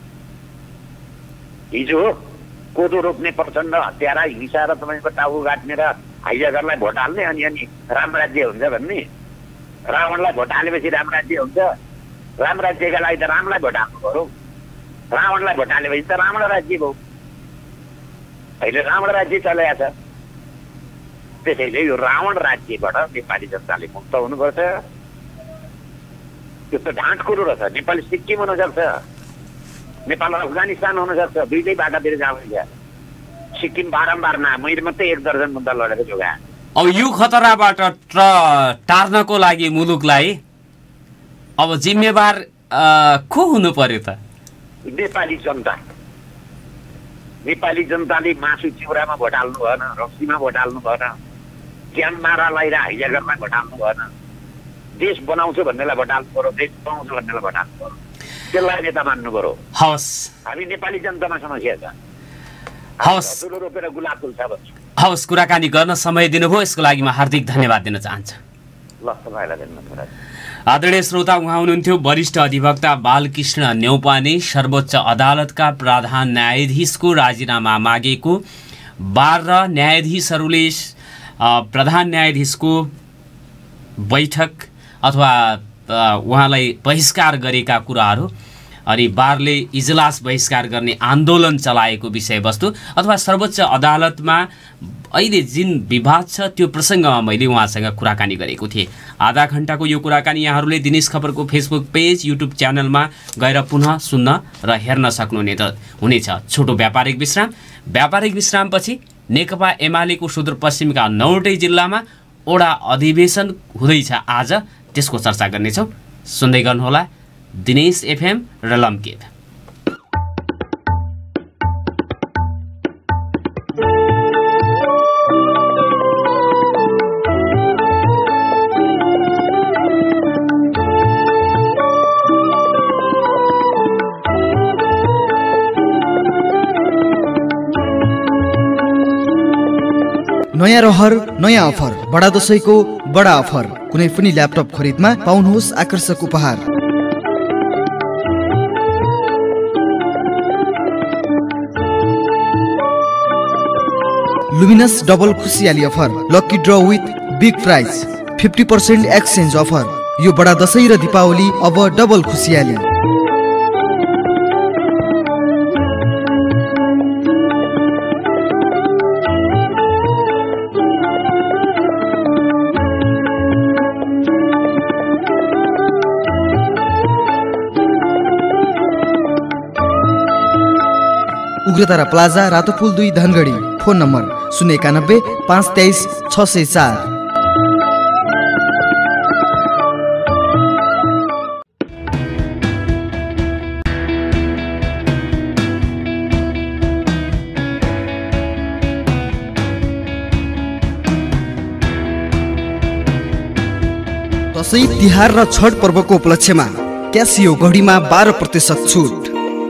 हिजो कोदो रोप्ने प्रचण्ड हत्यारा, हिंसा र तपाईँको टाउको काट्ने र हाइजागरलाई भोट हाल्ने, अनि अनि राम राज्य हुन्छ भन्ने। रावणलाई भोट हालेपछि राम राज्य हुन्छ? राम राज्यका लागि त रामलाई भोट हाल्नु पर्यो। रावणलाई भोट हालेपछि त रावण राज्य भयो। अहिले रावण राज्य चलेको छ। त्यसैले यो रावण राज्यबाट नेपाली जनताले मुक्त हुनुपर्छ। त्यो त ढाँट कुरो रहेछ। नेपाल सिक्किम हुन सक्छ, नेपाल अफगानिस्तान हुन सक्छ, दुईटै बाटातिर जान्छ। सिक्किम बारम्बार ना, मैले मात्रै एक दर्जन मुद्दा लडेर जोगाएँ। अब यो खतराबाट टार्नको लागि मुलुकलाई अब जिम्मेवार को हुनु पर्यो त? नेपाली जनता। नेपाली जनताले मासु चिउरामा भोट हाल्नु भएन, रक्सीमा भोट हाल्नु भएन, ज्यान मारालाई र हाइजागरमा भोट हाल्नु भएन। देश बनाउँछु भन्नेलाई भोट हाल्नु पर्यो, देश बनाउँछु भन्नेलाई भोट हाल्नु पर्यो। त्यसलाई नेता मान्नु पर्यो। हवस्, हामी नेपाली जनतामा समस्या छ। हवस्, धुलो रोपेर गुलाब फुल्छ भन्छु। हवस्, कुराकानी गर्न समय दिनुभयो, यसको लागि म हार्दिक धन्यवाद दिन चाहन्छु। ल तपाईँलाई धन्यवाद। आदरणीय श्रोता, उहाँ हुनुहुन्थ्यो वरिष्ठ अधिवक्ता बालकृष्ण न्यौपाने। सर्वोच्च अदालतका प्रधान न्यायाधीशको राजीनामा मागेको बाह्र न्यायाधीशहरूले प्रधान न्यायाधीशको बैठक अथवा उहाँलाई बहिष्कार गरेका कुराहरू अनि बारले इजलास बहिष्कार गर्ने आन्दोलन चलाएको विषयवस्तु अथवा सर्वोच्च अदालतमा अहिले जुन विवाद छ त्यो प्रसङ्गमा मैले उहाँसँग कुराकानी गरेको थिएँ। आधा घण्टाको यो कुराकानी यहाँहरूले दिनेश खबरको फेसबुक पेज, युट्युब च्यानलमा गएर पुनः सुन्न र हेर्न सक्नुहुने त हुनेछ। छोटो व्यापारिक विश्राम। व्यापारिक विश्रामपछि नेकपा एमालेको सुदूरपश्चिमका नौवटै जिल्लामा ओडा अधिवेशन हुँदैछ आज, त्यसको चर्चा गर्नेछौँ। सुन्दै गर्नुहोला दिनेश एफएम र लम्केद। नयाँ रहर नयाँ अफर, बडा दशैंको बडा अफर। कुनै पनि ल्यापटप खरिदमा पाउनुहोस् आकर्षक उपहार। लुमिनस डबल खुसियाली offer, lucky draw with big prize, fifty percent exchange offer. यो बडा दशैं र दीपावली अब डबल खुसियाली। उग्रतारा प्लाजा, रातोपुल दुई, धनगढी। फोन नम्बर शून्य एकानब्बे पाँच तेइस छ सय चार। दशैं तिहार र छठ पर्वको उपलक्ष्यमा क्यासियो घडीमा बाह्र प्रतिशत छुट।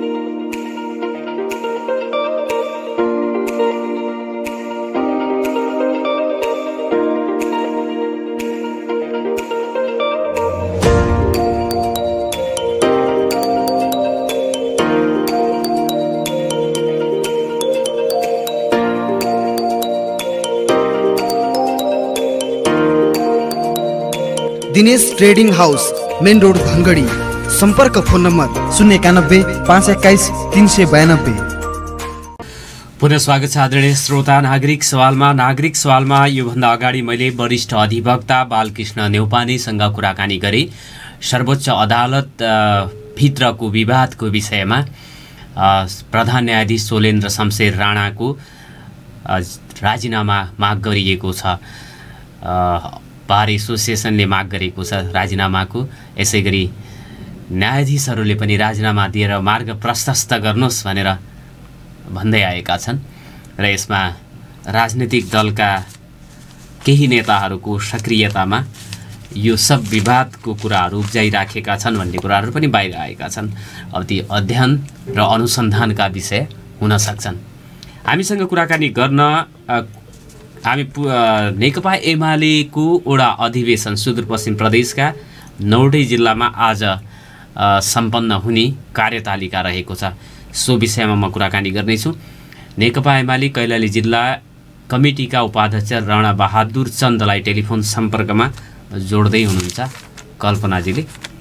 Dinesh trading house, main road, Dhangadhi. सम्पर्क फोन नम्बर शून्य एकानब्बे पाँच एक्काइस तिन सय बयानब्बे। पुनः स्वागत छ आदरणीय श्रोता। नागरिक सवालमा नागरिक सवालमा योभन्दा अगाडि मैले वरिष्ठ अधिवक्ता बालकृष्ण न्यौपानेसँग कुराकानी गरेँ। सर्वोच्च अदालत भित्रको विवादको विषयमा प्रधान न्यायाधीश सोलेन्द्र शमशेर राणाको राजीनामा माग गरिएको छ। बार एसोसिएसनले माग गरेको छ राजीनामाको। यसै गरी न्यायाधीशहरूले पनि राजीनामा दिएर मार्ग प्रशस्त गर्नुहोस् भनेर भन्दै आएका छन् र यसमा राजनीतिक दलका केही नेताहरूको सक्रियतामा यो सब विवादको कुराहरू उब्जाइराखेका छन् भन्ने कुराहरू पनि बाहिर आएका छन्। अब ती अध्ययन र अनुसन्धानका विषय हुन सक्छन्। हामीसँग कुराकानी गर्न हामी नेकपा एमालेको ओडा अधिवेशन सुदूरपश्चिम प्रदेशका नौवटै जिल्लामा आज सम्पन्न हुने कार्यतालिका रहेको छ। सो विषयमा म कुराकानी गर्नेछु। नेकपा एमाले कैलाली जिल्ला कमिटीका उपाध्यक्ष राणा बहादुर चन्दलाई टेलिफोन सम्पर्कमा जोड्दै हुनुहुन्छ कल्पनाजीले।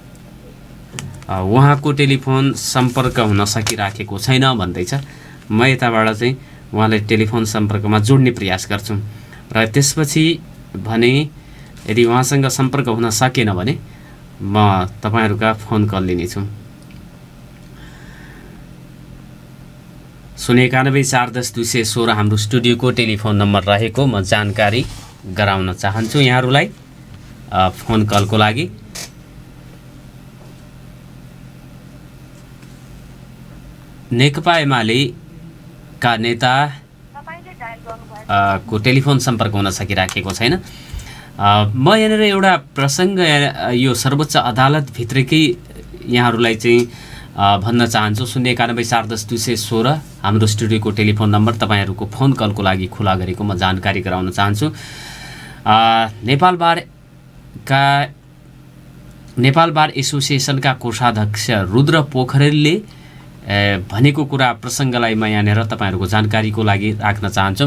उहाँको टेलिफोन सम्पर्क हुन सकिराखेको छैन भन्दैछ। म यताबाट चाहिँ उहाँलाई टेलिफोन सम्पर्कमा जोड्ने प्रयास गर्छु र त्यसपछि भने यदि उहाँसँग सम्पर्क हुन सकेन भने म तपाईहरुका फोन कल लिनेछु। शून्य एकानब्बे चार दस दुई सय सोह्र हाम्रो स्टुडियोको टेलिफोन नम्बर रहेको म जानकारी गराउन चाहन्छु यहाँहरूलाई फोन कलको लागि। नेकपा एमाले का नेता को टेलिफोन सम्पर्क हुन सकिराखेको छैन। म यहाँनिर एउटा प्रसङ्ग यो सर्वोच्च अदालत भित्रकै यहाँहरूलाई चाहिँ भन्न चाहन्छु। शून्य एकानब्बे चार दस दुई सय सोह्र हाम्रो स्टुडियोको टेलिफोन नम्बर, तपाईँहरूको फोन कलको लागि खुला गरेको म जानकारी गराउन चाहन्छु। नेपाल बारका नेपाल बार एसोसिएसनका कोषाध्यक्ष रुद्र पोखरेलले भनेको कुरा प्रसङ्गलाई म यहाँनिर तपाईँहरूको जानकारीको लागि राख्न चाहन्छु।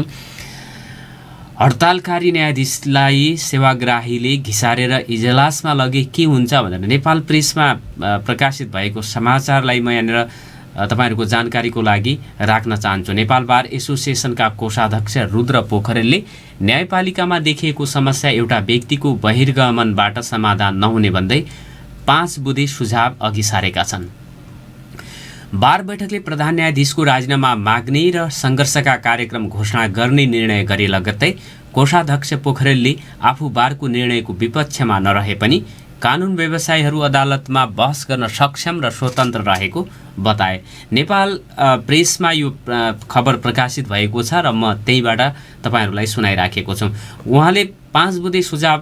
हडतालकारी न्यायाधीशलाई सेवाग्राहीले घिसारेर इजलासमा लगे के हुन्छ भनेर नेपाल प्रेसमा प्रकाशित भएको समाचारलाई म यहाँनिर तपाईँहरूको जानकारीको लागि राख्न चाहन्छु। नेपाल बार एसोसिएसनका कोषाध्यक्ष रुद्र पोखरेलले न्यायपालिकामा देखिएको समस्या एउटा व्यक्तिको बहिर्गमनबाट समाधान नहुने भन्दै पाँच बुँदे सुझाव अघि सारेका छन्। बार बैठकले प्रधान न्यायाधीशको राजीनामा माग्ने र सङ्घर्षका कार्यक्रम घोषणा गर्ने निर्णय गरे लगत्तै कोषाध्यक्ष पोखरेलले आफू बारको निर्णयको विपक्षमा नरहे पनि कानुन व्यवसायीहरू अदालतमा बहस गर्न सक्षम र स्वतन्त्र रहेको बताए। नेपाल प्रेसमा यो खबर प्रकाशित भएको छ र म त्यहीबाट तपाईँहरूलाई सुनाइराखेको छु। उहाँले पाँच बुँदे सुझाव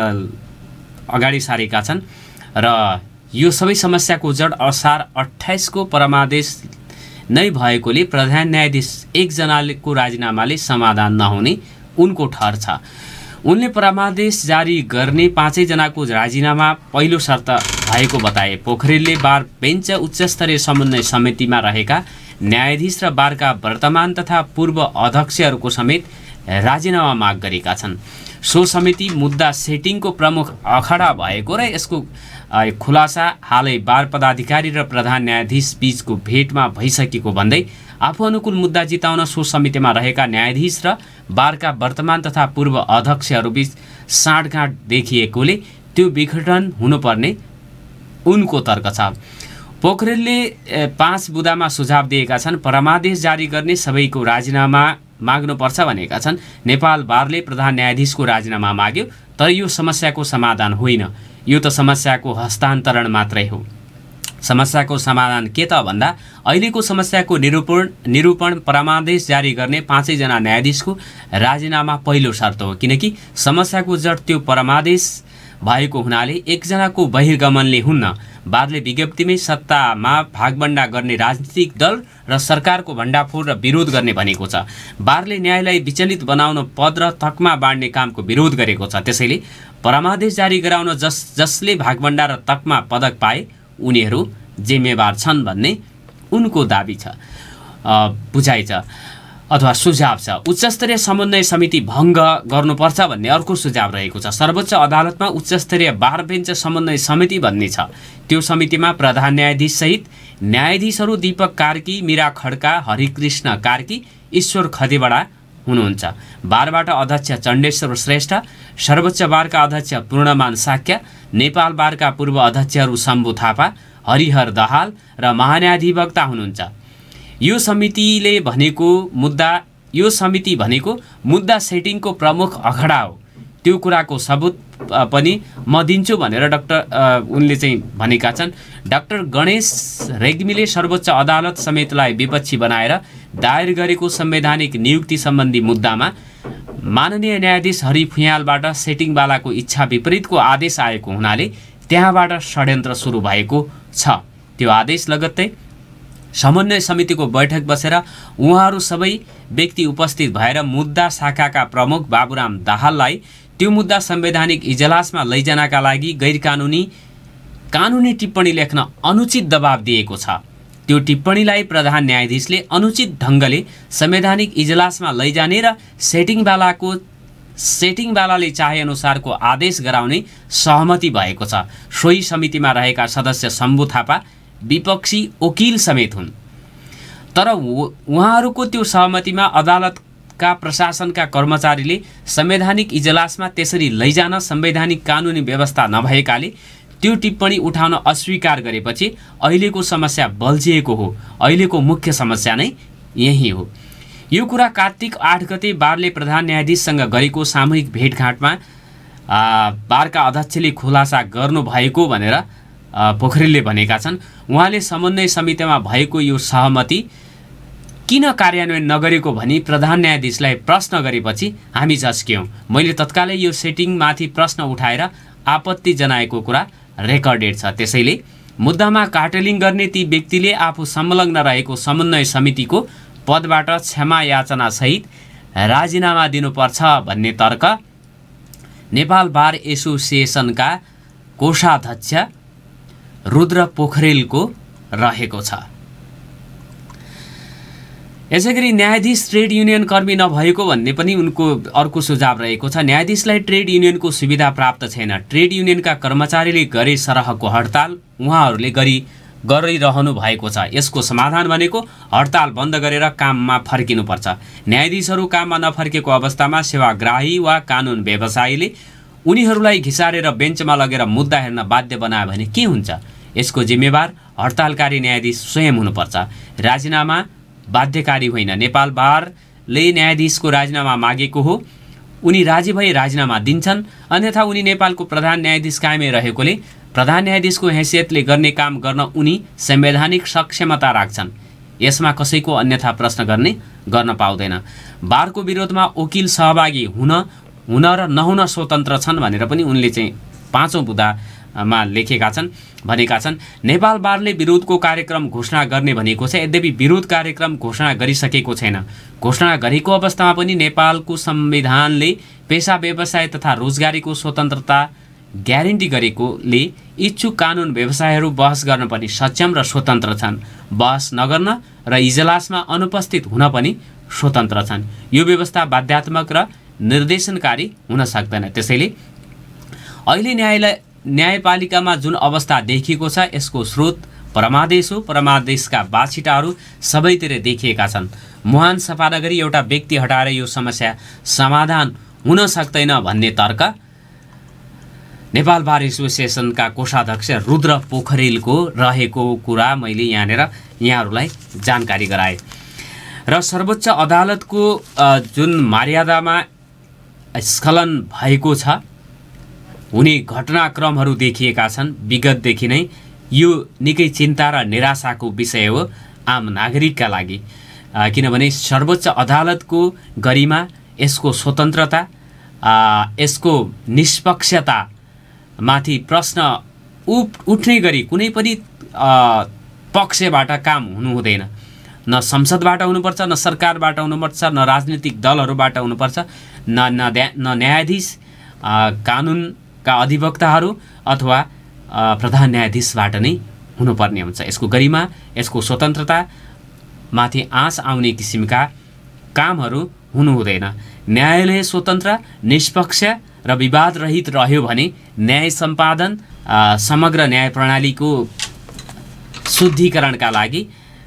अगाडि सारेका छन् र यो सबै समस्याको जड असार अट्ठाइसको परमादेश नै भएकोले प्रधान न्यायाधीश एकजनाको राजीनामाले समाधान नहुने उनको ठहर छ। उनले परमादेश जारी गर्ने पाँचैजनाको राजीनामा पहिलो शर्त भएको बताए। पोखरेलले बार बेन्च उच्चस्तरीय समन्वय समितिमा रहेका न्यायाधीश र बारका वर्तमान तथा पूर्व अध्यक्षहरूको समेत राजीनामा माग गरेका छन्। सो समिति मुद्दा सेटिङको प्रमुख अखडा भएको र यसको खुलासा हालै बार पदाधिकारी र प्रधान न्यायाधीश बीचको भेटमा भइसकेको भन्दै आफू अनुकूल मुद्दा जिताउन सो समितिमा रहेका न्यायाधीश र बारका वर्तमान तथा पूर्व अध्यक्षहरूबीच साँठगाँठ देखिएकोले त्यो विघटन हुनुपर्ने उनको तर्क छ। पोखरेलले पाँच बुँदामा सुझाव दिएका छन्। परमादेश जारी गर्ने सबैको राजीनामा माग्नुपर्छ भनेका छन्। नेपाल बारले प्रधान न्यायाधीशको राजीनामा माग्यो, तर यो समस्याको समाधान होइन, यो त समस्याको हस्तान्तरण मात्रै हो। समस्याको समाधान के त भन्दा अहिलेको समस्याको निरूपण निरूपण परमादेश जारी गर्ने पाँचैजना न्यायाधीशको राजीनामा पहिलो शर्त हो, किनकि समस्याको जड त्यो परमादेश भएको हुनाले एकजनाको बहिर्गमनले हुन्न। बारले विज्ञप्तिमै सत्तामा भागबण्डा गर्ने राजनीतिक दल र सरकारको भण्डाफोर र विरोध गर्ने भनेको छ। बारले न्यायलाई विचलित बनाउन पद र तकमा बाँड्ने कामको विरोध गरेको छ। त्यसैले परमादेश जारी गराउन जस जसले भागबण्डा र तकमा पदक पाए उनीहरू जिम्मेवार छन् भन्ने उनको दाबी छ, बुझाइ छ अथवा सुझाव छ। उच्चस्तरीय समन्वय समिति भङ्ग गर्नुपर्छ भन्ने अर्को सुझाव रहेको छ। सर्वोच्च अदालतमा उच्चस्तरीय बार बेन्च समन्वय समिति भन्ने छ। त्यो समितिमा प्रधान न्यायाधीश सहित न्यायाधीशहरू दीपक कार्की, मीरा खड्का, हरिकृष्ण कार्की, ईश्वर खदेबडा हुनुहुन्छ। बारबाट अध्यक्ष चण्डेश्वर श्रेष्ठ, सर्वोच्च बारका अध्यक्ष पूर्णमान साक्य, नेपाल बारका पूर्व अध्यक्षहरू शम्भु थापा, हरिहर दहाल र महान्यायाधिवक्ता हुनुहुन्छ। यो समितिले भनेको मुद्दा यो समिति भनेको मुद्दा सेटिङको प्रमुख अखडा हो, त्यो कुराको सबुत पनि म दिन्छु भनेर डाक्टर उनले चाहिँ भनेका छन्। डाक्टर गणेश रेग्मीले सर्वोच्च अदालत समेतलाई विपक्षी बनाएर दायर गरेको संवैधानिक नियुक्ति सम्बन्धी मुद्दामा माननीय न्यायाधीश हरि फुयालबाट सेटिङवालाको इच्छा विपरीतको आदेश आएको हुनाले त्यहाँबाट षड्यन्त्र सुरु भएको छ। त्यो आदेश लगत्तै समन्वय समितिको बैठक बसेर उहाँहरू सबै व्यक्ति उपस्थित भएर मुद्दा शाखाका प्रमुख बाबुराम दाहाललाई त्यो मुद्दा संवैधानिक इजलासमा लैजानका लागि गैरकानुनी कानुनी टिप्पणी लेख्न अनुचित दबाब दिएको छ। त्यो टिप्पणीलाई प्रधान न्यायाधीशले अनुचित ढङ्गले संवैधानिक इजलासमा लैजाने र सेटिङवालाको सेटिङवालाले चाहेअनुसारको आदेश गराउने सहमति भएको छ। सोही समितिमा रहेका सदस्य शम्भु थापा विपक्षी वकिल समेत हुन्, तर उहाँहरूको त्यो सहमतिमा अदालतका प्रशासनका कर्मचारीले संवैधानिक इजलासमा त्यसरी लैजान संवैधानिक कानुनी व्यवस्था नभएकाले त्यो टिप्पणी उठाउन अस्वीकार गरेपछि अहिलेको समस्या बल्झिएको हो। अहिलेको मुख्य समस्या नै यही हो। यो कुरा कार्तिक आठ गते बारले प्रधान न्यायाधीशसँग गरेको सामूहिक भेटघाटमा बारका अध्यक्षले खुलासा गर्नुभएको भनेर पोखरेलले भनेका छन्। उहाँले समन्वय समितिमा भएको यो सहमति किन कार्यान्वयन नगरेको भनी प्रधान न्यायाधीशलाई प्रश्न गरेपछि हामी झस्क्यौँ। मैले तत्कालै यो सेटिङमाथि प्रश्न उठाएर आपत्ति जनाएको कुरा रेकर्डेड छ। त्यसैले मुद्दामा कार्टेलिङ गर्ने ती व्यक्तिले आफू संलग्न रहेको समन्वय समितिको पदबाट क्षमा याचना सहित राजीनामा दिनुपर्छ भन्ने तर्क नेपाल बार एसोसिएसनका कोषाध्यक्ष रुद्र पोखरेलको रहेको छ। यसैगरी न्यायाधीश ट्रेड युनियन कर्मी नभएको भन्ने पनि उनको अर्को सुझाव रहेको छ। न्यायाधीशलाई ट्रेड युनियनको सुविधा प्राप्त छैन। ट्रेड युनियनका कर्मचारीले गरे सरहको हडताल उहाँहरूले गरी गरिरहनु भएको छ। यसको समाधान भनेको हडताल बन्द गरेर काममा फर्किनुपर्छ। न्यायाधीशहरू काममा नफर्केको अवस्थामा सेवाग्राही वा कानुन व्यवसायीले उनीहरूलाई घिसारेर बेन्चमा लगेर मुद्दा हेर्न बाध्य बनायो भने के हुन्छ? यसको जिम्मेवार हडतालकारी न्यायाधीश स्वयं हुनुपर्छ। राजीनामा बाध्यकारी होइन। नेपाल बारले न्यायाधीशको राजीनामा मागेको हो, उनी राजी भई राजीनामा दिन्छन्, अन्यथा उनी नेपालको प्रधान न्यायाधीश कायमै रहेकोले प्रधान न्यायाधीशको हैसियतले गर्ने काम गर्न उनी संवैधानिक सक्षमता राख्छन्। यसमा कसैको अन्यथा प्रश्न गर्ने गर्न पाउँदैन। बारको विरोधमा वकिल सहभागी हुन हुन र नहुन स्वतन्त्र छन् भनेर पनि उनले चाहिँ पाँचौँ बुँदामा लेखेका छन् भनेका छन्। नेपाल बारले विरोधको कार्यक्रम घोषणा गर्ने भनेको छ, यद्यपि विरोध कार्यक्रम घोषणा गरिसकेको छैन। घोषणा गरेको अवस्थामा पनि नेपालको संविधानले पेसा व्यवसाय तथा रोजगारीको स्वतन्त्रता ग्यारेन्टी गरेकोले इच्छुक कानुन व्यवसायहरू बहस गर्न पनि सक्षम र स्वतन्त्र छन्। बहस नगर्न र इजलासमा अनुपस्थित हुन पनि स्वतन्त्र छन्। यो व्यवस्था बाध्यात्मक र निर्देशनकारी हुन सक्दैन। त्यसैले अहिले न्यायालय न्यायपालिकामा जुन अवस्था देखिएको छ यसको स्रोत परमादेश हो। परमादेशका बाछिटाहरू सबैतिर देखिएका छन्। मुहान सफा नगरी एउटा व्यक्ति हटाएर यो समस्या समाधान हुन सक्दैन भन्ने तर्क नेपाल बार एसोसिएसनका कोषाध्यक्ष रुद्र पोखरेलको रहेको कुरा मैले यहाँनिर यहाँहरूलाई जानकारी गराएँ। र सर्वोच्च अदालतको जुन मर्यादामा स्खलन भएको छ हुने घटनाक्रमहरू देखिएका छन् विगतदेखि नै। यो निकै चिन्ता र निराशाको विषय हो आम नागरिकका लागि, किनभने सर्वोच्च अदालतको गरिमा, यसको स्वतन्त्रता, यसको निष्पक्षता माथि प्रश्न उठ उठ्ने गरी कुनै पनि पक्षबाट काम हुनु हुँदैन। न संसदबाट हुनुपर्छ, न सरकारबाट हुनुपर्छ, न राजनीतिक दलहरूबाट हुनुपर्छ, न न न्यायाधीश, कानुनका अधिवक्ताहरू अथवा प्रधान न्यायाधीशबाट नै हुनुपर्ने हुन्छ। यसको गरिमा, यसको स्वतन्त्रता माथि आँच आउने किसिमका कामहरू हुनु हुँदैन। न्यायालय स्वतन्त्र, निष्पक्ष र विवाद रहित रह्यो भने न्याय सम्पादन, समग्र न्याय प्रणालीको शुद्धिकरणका लागि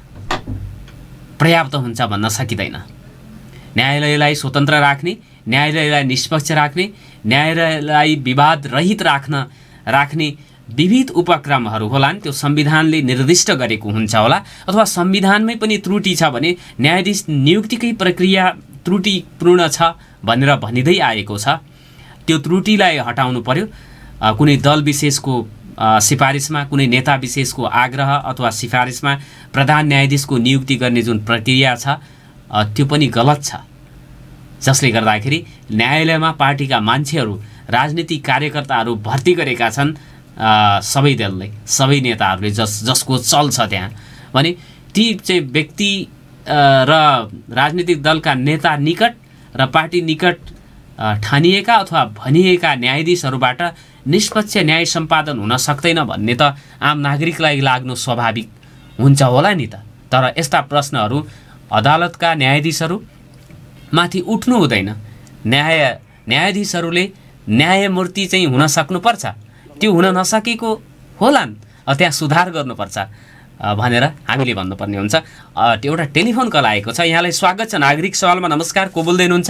पर्याप्त हुन्छ भन्न सकिँदैन। न्यायालयलाई स्वतन्त्र राख्ने, न्यायालयलाई निष्पक्ष राख्ने, न्यायालयलाई विवाद रहित राख्न राख्ने विविध उपक्रमहरू होलान्। त्यो संविधानले निर्दिष्ट गरेको हुन्छ होला, अथवा संविधानमै पनि त्रुटि छ भने न्यायाधीश नियुक्तिकै प्रक्रिया त्रुटिपूर्ण छ भनेर भनिँदै आएको छ। त्यो त्रुटिलाई हटाउनु पर्यो। कुनै दल विशेषको सिफारिसमा, कुनै नेता विशेषको आग्रह अथवा सिफारिसमा प्रधान न्यायाधीशको नियुक्ति गर्ने जुन प्रक्रिया छ त्यो पनि गलत छ, जसले गर्दाखेरि न्यायालयमा पार्टीका मान्छेहरू, राजनीतिक कार्यकर्ताहरू भर्ती गरेका छन् सबै दलले, सबै नेताहरूले, जस जसको चल छ त्यहाँ भने ती चाहिँ व्यक्ति र राजनीतिक दलका नेता निकट र पार्टी निकट ठानिएका अथवा भनिएका न्यायाधीशहरूबाट निष्पक्ष न्याय सम्पादन हुन सक्दैन भन्ने त आम नागरिकलाई लाग्नु स्वाभाविक हुन्छ होला नि त। तर यस्ता प्रश्नहरू अदालतका न्यायाधीशहरू माथि उठ्नु हुँदैन। न्याय न्यायाधीशहरूले न्यायमूर्ति चाहिँ हुन सक्नुपर्छ, त्यो हुन नसकेको होलान्, त्यहाँ सुधार गर्नुपर्छ भनेर हामीले भन्नुपर्ने हुन्छ। एउटा टेलिफोन कल आएको छ, यहाँलाई स्वागत छ नागरिक सवालमा। नमस्कार, को बोल्दै हुनुहुन्छ?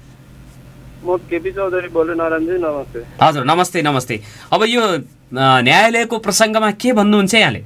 म केपी चौधरी बोल्दै नारायणजी, नमस्ते। हजुर नमस्ते नमस्ते। अब यो न्यायालयको प्रसङ्गमा के भन्नुहुन्छ यहाँले?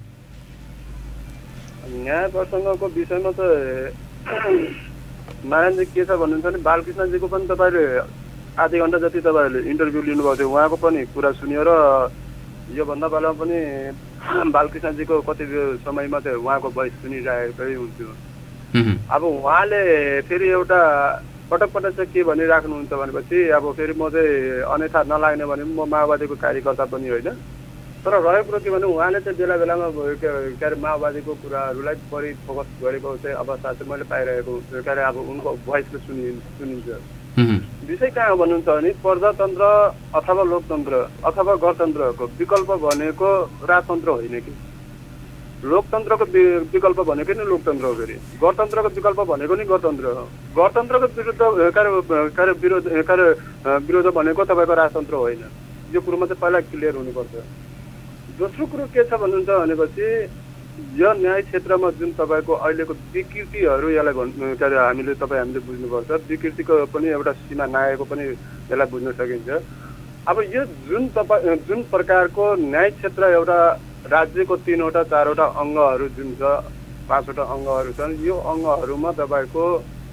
न्याय प्रसङ्गको विषयमा त नारायणजी के छ भन्नुहुन्छ भने बालकृष्णजीको पनि तपाईँले आधी घन्टा जति तपाईँहरूले इन्टरभ्यू लिनुभएको थियो, उहाँको पनि कुरा सुन्यो र योभन्दा बेलामा पनि बालकृष्णजीको कति समयमा चाहिँ उहाँको भोइस सुनिरहेकै हुन्थ्यो। अब उहाँले फेरि एउटा पटक पटक चाहिँ के भनिराख्नुहुन्छ भनेपछि अब फेरि म चाहिँ अन्यथा नलाग्ने भने म माओवादीको कार्यकर्ता पनि होइन, तर रहेको कुरो के भने उहाँले चाहिँ बेला बेलामा के अरे माओवादीको कुराहरूलाई बढी फोकस गरेको चाहिँ अवस्था चाहिँ मैले पाइरहेको के अरे अब उनको भोइसले सुनि सुनिन्छ। विषय कहाँ भन्नुहुन्छ भने प्रजातन्त्र अथवा लोकतन्त्र अथवा गणतन्त्रको विकल्प भनेको राजतन्त्र होइन कि, लोकतन्त्रको विकल्प भनेको नि लोकतन्त्र हो, फेरि गणतन्त्रको विकल्प भनेको नि गणतन्त्र हो। गणतन्त्रको विरुद्ध कार्य विरोध कार्य विरोध भनेको तपाईँको राजतन्त्र होइन। यो कुरोमा चाहिँ पहिला क्लियर हुनुपर्छ। दोस्रो कुरो के छ भन्नुहुन्छ भनेपछि यो न्याय क्षेत्रमा जुन तपाईँको अहिलेको विकृतिहरू यसलाई भन्नु के अरे हामीले तपाईँ हामीले बुझ्नुपर्छ। विकृतिको पनि एउटा सीमा नआएको पनि यसलाई बुझ्न सकिन्छ। अब यो जुन तपाईँ जुन प्रकारको न्याय क्षेत्र एउटा राज्यको तीनवटा चारवटा अङ्गहरू जुन छ, पाँचवटा अङ्गहरू छन्, यो अङ्गहरूमा तपाईँको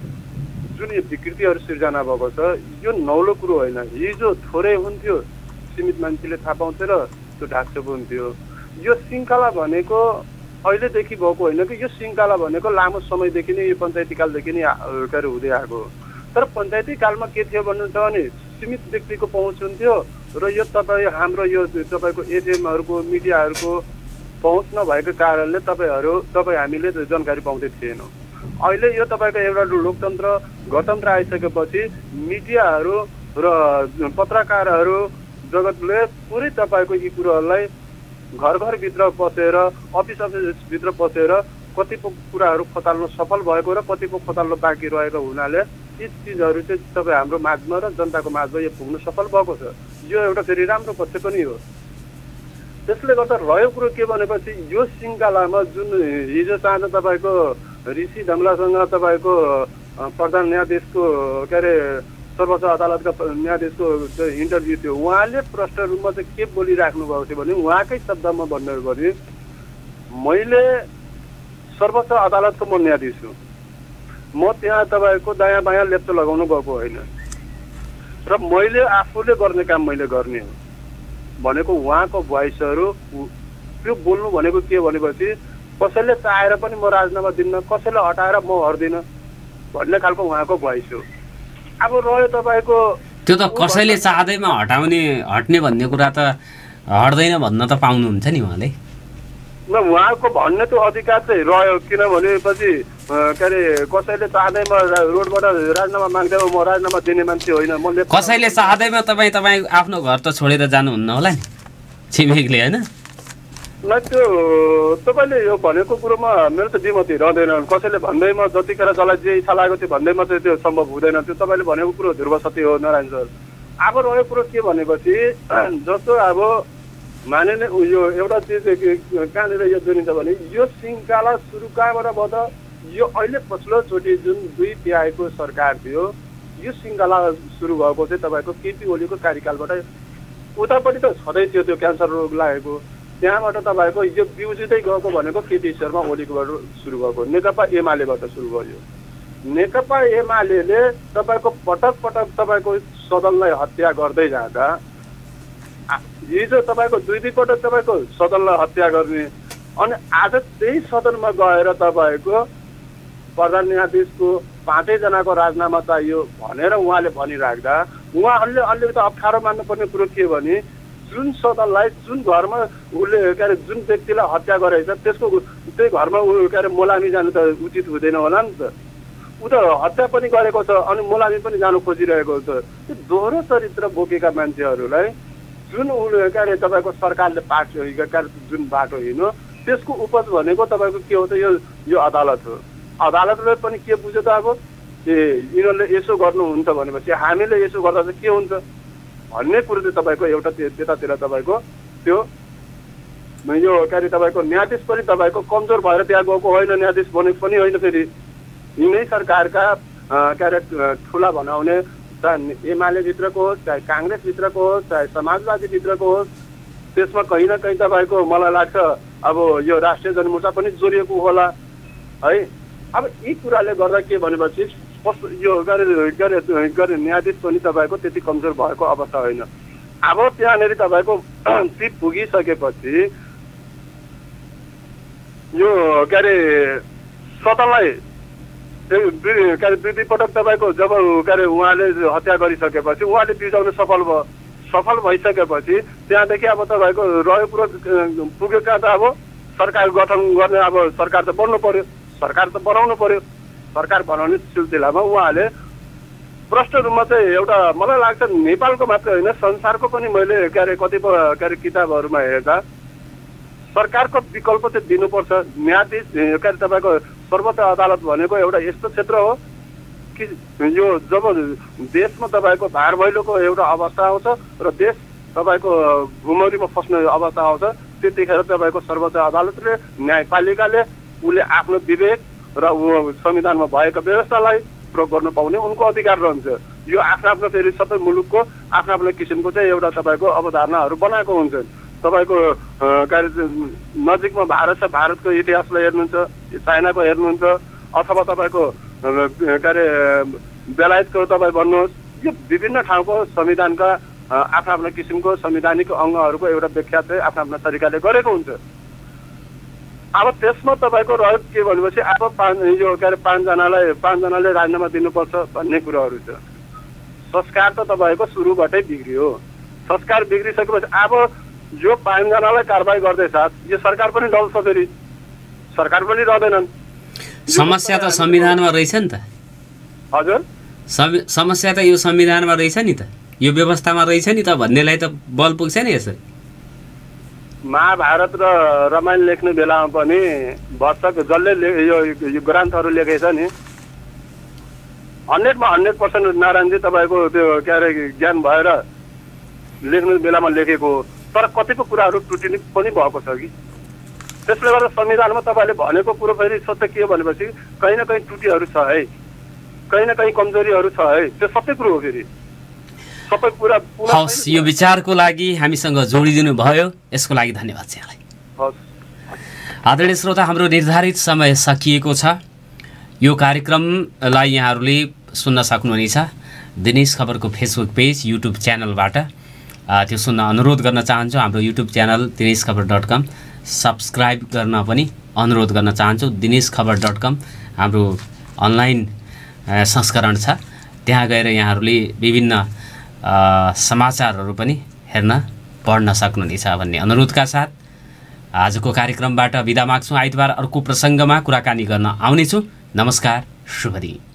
जुन यो विकृतिहरू सिर्जना भएको छ यो नौलो कुरो होइन। हिजो थोरै हुन्थ्यो, सीमित मान्छेले थाहा पाउँथ्यो र त्यो ढाकछोप हुन्थ्यो। यो शृङ्खला भनेको अहिलेदेखि भएको होइन कि, यो शृङ्खला भनेको लामो समयदेखि नै यो पञ्चायती कालदेखि नै के अरे हुँदै आएको। तर पञ्चायती कालमा के थियो भन्नुहुन्छ भने सीमित व्यक्तिको पहुँच हुन्थ्यो र यो तपाईँ हाम्रो यो तपाईँको एफएमहरूको मिडियाहरूको पहुँच नभएको कारणले तपाईँहरू तपाईँ हामीले जानकारी पाउँदै थिएनौँ। अहिले यो तपाईँको एउटा लोकतन्त्र गणतन्त्र आइसकेपछि मिडियाहरू र पत्रकारहरू जगतले पुरै तपाईँको यी कुरोहरूलाई घर घरभित्र पसेर अफिस अफिसभित्र पसेर कतिपय कुराहरू खोताल्न सफल भएको र कतिपय खोताल्न बाँकी रहेको हुनाले यी चिजहरू चाहिँ तपाईँ हाम्रो माझमा र जनताको माझमा यो पुग्न सफल भएको छ। यो एउटा फेरि राम्रो पक्ष पनि हो। त्यसले गर्दा रह्यो कुरो के भनेपछि यो शृङ्खलामा जुन हिजो साँझ तपाईँको ऋषि धमलासँग तपाईँको प्रधान न्यायाधीशको के अरे सर्वोच्च अदालतका न्यायाधीशको इन्टरभ्यू थियो, उहाँले प्रश्न रूपमा चाहिँ के बोलिराख्नु भएको थियो भने उहाँकै शब्दमा भन्नु भने मैले सर्वोच्च अदालतको म न्यायाधीश हुँ, म त्यहाँ तपाईँको दायाँ बायाँ लेप्चो लगाउनु गएको होइन र मैले आफूले गर्ने काम मैले गर्ने हो भनेको उहाँको भोइसहरू। त्यो बोल्नु भनेको के भनेपछि कसैले चाहेर पनि म राजीनामा दिन्न, कसैले हटाएर म हट्दिनँ भन्ने खालको उहाँको भोइस हो। अब रह्यो तपाईँको त्यो त कसैले चाहँदैमा हटाउने हट्ने भन्ने कुरा त हट्दैन भन्न त पाउनुहुन्छ नि उहाँले। न उहाँको भन्ने त्यो अधिकार चाहिँ रह्यो, किनभनेपछि के अरे कसैले चाहँदैमा रोडबाट राजीनामा माग्दैमा म राजीनामा दिने मान्छे होइन। म कसैले चाहँदैमा तपाईँ तपाईँ आफ्नो घर त छोडेर जानुहुन्न होला नि छिमेकले, होइन? न त्यो तपाईँले यो भनेको कुरोमा मेरो त विमति रहँदैन। कसैले भन्दैमा जतिखेर जसलाई जे इच्छा लागेको थियो भन्दैमा चाहिँ त्यो सम्भव हुँदैन। त्यो तपाईँले भनेको कुरो ध्रुव सत्य हो नारायण सर। अब रहेको कुरो के भनेपछि जस्तो अब माने यो एउटा चिज कहाँनिर यो जोडिन्छ भने यो शृङ्खला सुरु कहाँबाट भयो त? यो अहिले पछिल्लोचोटि जुन दुई तिहाईको सरकार थियो यो शृङ्खला सुरु भएको चाहिँ तपाईँको केपी ओलीको कार्यकालबाट उतापट्टि त छँदै थियो त्यो क्यान्सर रोग लागेको, त्यहाँबाट तपाईँको यो बिउजिँदै गएको भनेको केपी शर्मा ओलीकोबाट सुरु भएको, नेकपा एमालेबाट सुरु भयो। नेकपा एमाले तपाईँको पटक पटक तपाईँको सदनलाई हत्या गर्दै जाँदा हिजो तपाईँको दुई दुई पटक तपाईँको सदनलाई हत्या गर्ने अनि आज त्यही सदनमा गएर तपाईँको प्रधान न्यायाधीशको पाँचैजनाको राजीनामा चाहियो भनेर उहाँले भनिराख्दा उहाँहरूले अलिकति अप्ठ्यारो मान्नुपर्ने कुरो के भने जुन सदनलाई जुन घरमा उसले के अरे जुन व्यक्तिलाई हत्या गरेको छ त्यसको त्यही घरमा ऊ के अरे मोलामी जानु त उचित हुँदैन होला नि त। ऊ त हत्या पनि गरेको छ अनि मोलामी पनि जानु खोजिरहेको छ। त्यो दोहोरो चरित्र बोकेका मान्छेहरूलाई जुन उसले के अरे तपाईँको सरकारले पाटो जुन बाटो हिँड्यो त्यसको उपज भनेको तपाईँको के हो त? यो यो अदालत हो। अदालतले पनि के बुझ्यो त अब ए यिनीहरूले यसो गर्नुहुन्छ भनेपछि हामीले यसो गर्दा चाहिँ के हुन्छ भन्ने कुरो चाहिँ तपाईँको एउटा त्यतातिर तपाईँको त्यो यो के अरे तपाईँको न्यायाधीश पनि तपाईँको कमजोर भएर त्यहाँ गएको होइन, न्यायाधीश बनेको पनि होइन। फेरि यिनै सरकारका के अरे ठुला बनाउने चाहे एमालेभित्रको होस् चाहे काङ्ग्रेसभित्रको होस् चाहे समाजवादीभित्रको होस् त्यसमा कहीँ न कहीँ तपाईँको मलाई लाग्छ अब यो राष्ट्रिय जनमोर्चा पनि जोडिएको होला है। अब यी कुराले गर्दा के भनेपछि यो गरे गरे न्यायाधीश पनि तपाईँको त्यति कमजोर भएको अवस्था होइन। अब त्यहाँनिर तपाईँको चिप पुगिसकेपछि यो के अरे सदनलाई के अरे दुई दुई पटक तपाईँको जब के अरे उहाँले हत्या गरिसकेपछि उहाँले बिउजाउन सफल भयो। सफल भइसकेपछि त्यहाँदेखि अब तपाईँको रह्यो पुरो पुग्यो कहाँ त अब सरकार गठन गर्ने अब सरकार त बन्नु पर्यो सरकार त बनाउनु पर्यो सरकार बनाउने सिलसिलामा उहाँले प्रष्ट रूपमा चाहिँ एउटा मलाई लाग्छ नेपालको मात्रै होइन संसारको पनि मैले के अरे कतिपय के अरे किताबहरूमा हेर्दा सरकारको विकल्प चाहिँ दिनुपर्छ। न्यायाधीश के अरे तपाईँको सर्वोच्च अदालत भनेको एउटा यस्तो क्षेत्र हो कि यो जब देशमा तपाईँको भार भैलोको एउटा अवस्था आउँछ र देश तपाईँको घुमरीमा फस्ने अवस्था आउँछ त्यतिखेर तपाईँको सर्वोच्च अदालतले न्यायपालिकाले उसले आफ्नो विवेक र ऊ संविधानमा भएको व्यवस्थालाई प्रयोग गर्नु पाउने उनको अधिकार रहन्छ। यो आफ्नो आफ्नो फेरि सबै मुलुकको आफ्नो आफ्नो किसिमको चाहिँ एउटा तपाईँको अवधारणाहरू बनाएको हुन्छ। तपाईँको के अरे नजिकमा भारत छ भारतको इतिहासलाई हेर्नुहुन्छ चाइनाको हेर्नुहुन्छ अथवा तपाईँको के अरे बेलायतको तपाईँ भन्नुहोस् यो विभिन्न ठाउँको संविधानका आफ्नो आफ्नो किसिमको संवैधानिक अङ्गहरूको एउटा व्याख्या चाहिँ आफ्नो आफ्नो तरिकाले गरेको हुन्छ। अब त्यसमा तपाईँको रह्यो के भनेपछि अब पाँच यो के अरे पाँचजनालाई पाँचजनाले राजीनामा दिनुपर्छ भन्ने कुराहरू छ। संस्कार त तपाईँको सुरुबाटै बिग्रियो। संस्कार बिग्रिसकेपछि अब जो पाँचजनालाई कारबाही गर्दैछ यो सरकार पनि डल्छ फेरि सरकार पनि रहँदैनन्। समस्या त संविधानमा रहेछ नि त। हजुर समस्या त यो संविधानमा रहेछ नि त यो व्यवस्थामा रहेछ नि त भन्नेलाई त बल पुग्छ नि यसरी। महाभारत र रामायण लेख्ने बेलामा पनि भर्सक जसले यो यो ग्रन्थहरू लेखेछ नि हन्ड्रेडमा हन्ड्रेड पर्सेन्ट नारायणजी तपाईँको त्यो के अरे ज्ञान भएर लेख्ने बेलामा लेखेको तर कतिपय कुराहरू त्रुटि पनि भएको छ कि त्यसले गर्दा संविधानमा तपाईँले भनेको कुरो फेरि सत्य के हो भनेपछि कहीँ न कहीँ त्रुटिहरू छ है कहीँ न कहीँ कमजोरीहरू छ है त्यो सबै कुरो हो फेरि सबै कुरा। हवस् यो विचारको लागि हामीसँग जोडिदिनु भयो यसको लागि धन्यवाद छ यहाँलाई। हवस् आदरणीय श्रोता हाम्रो निर्धारित समय सकिएको छ। यो कार्यक्रमलाई यहाँहरूले सुन्न सक्नुहुनेछ दिनेश खबरको फेसबुक पेज युट्युब च्यानलबाट त्यो सुन्न अनुरोध गर्न चाहन्छु। हाम्रो युट्युब च्यानल दिनेश खबर डट कम सब्सक्राइब गर्न पनि अनुरोध गर्न चाहन्छु। दिनेश खबर डट कम हाम्रो अनलाइन संस्करण छ त्यहाँ गएर यहाँहरूले विभिन्न समाचारहरू पनि हेर्न पढ्न सक्नुहुनेछ भन्ने अनुरोधका साथ आजको कार्यक्रमबाट बिदा माग्छौँ। आइतबार अर्को प्रसङ्गमा कुराकानी गर्न आउनेछु। नमस्कार, शुभ दिन।